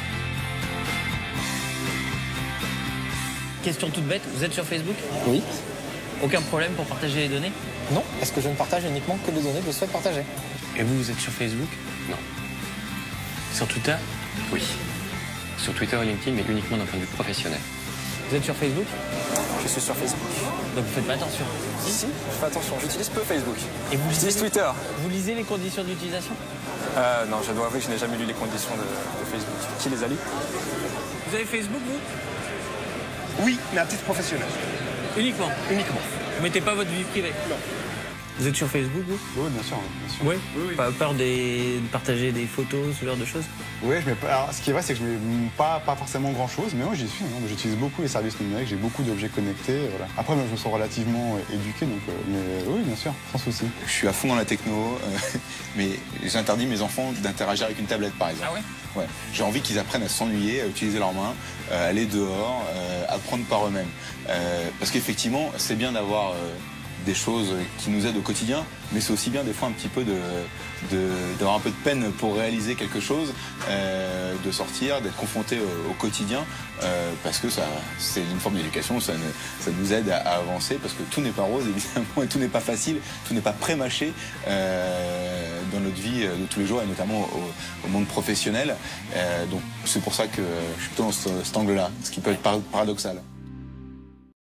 Question toute bête, vous êtes sur Facebook? Oui. Aucun problème pour partager les données? Non, parce que je ne partage uniquement que les données que je souhaite partager. Et vous, vous êtes sur Facebook? Non. Sur Twitter? Oui. Sur Twitter et LinkedIn, mais uniquement d'un point de vue professionnel. Vous êtes sur Facebook? Je suis sur Facebook. Donc vous faites pas attention? Si, si, je fais attention. J'utilise peu Facebook. Et vous j'utilise Twitter. Vous lisez les conditions d'utilisation? euh, Non, je dois avouer que je n'ai jamais lu les conditions de, de Facebook. Qui les a lues? Vous avez Facebook, vous? Oui, mais à titre professionnel. Uniquement? Uniquement. Vous mettez pas votre vie privée? Non. Vous êtes sur Facebook, vous? Oui, bien sûr. Bien sûr. Oui, oui, oui. Pas peur des... de partager des photos, ce genre de choses? Oui, je mets pas... Alors, ce qui est vrai, c'est que je mets pas, pas forcément grand-chose, mais moi, j'y suis. Hein. J'utilise beaucoup les services numériques, j'ai beaucoup d'objets connectés. Voilà. Après, moi, je me sens relativement éduqué, donc euh, mais, oui, bien sûr, sans souci. Je suis à fond dans la techno, euh, mais j'interdis mes enfants d'interagir avec une tablette, par exemple. Ah ouais? Ouais. J'ai envie qu'ils apprennent à s'ennuyer, à utiliser leurs mains, euh, aller dehors, euh, apprendre par eux-mêmes. Euh, parce qu'effectivement, c'est bien d'avoir... Euh, des choses qui nous aident au quotidien, mais c'est aussi bien des fois un petit peu de, de, d'avoir un peu de peine pour réaliser quelque chose, euh, de sortir, d'être confronté au, au quotidien, euh, parce que ça, c'est une forme d'éducation, ça, ne, ça nous aide à, à avancer, parce que tout n'est pas rose évidemment, et tout n'est pas facile, tout n'est pas pré-mâché euh, dans notre vie de tous les jours, et notamment au, au monde professionnel. Euh, donc c'est pour ça que je suis plutôt dans cet, cet angle-là, ce qui peut être paradoxal.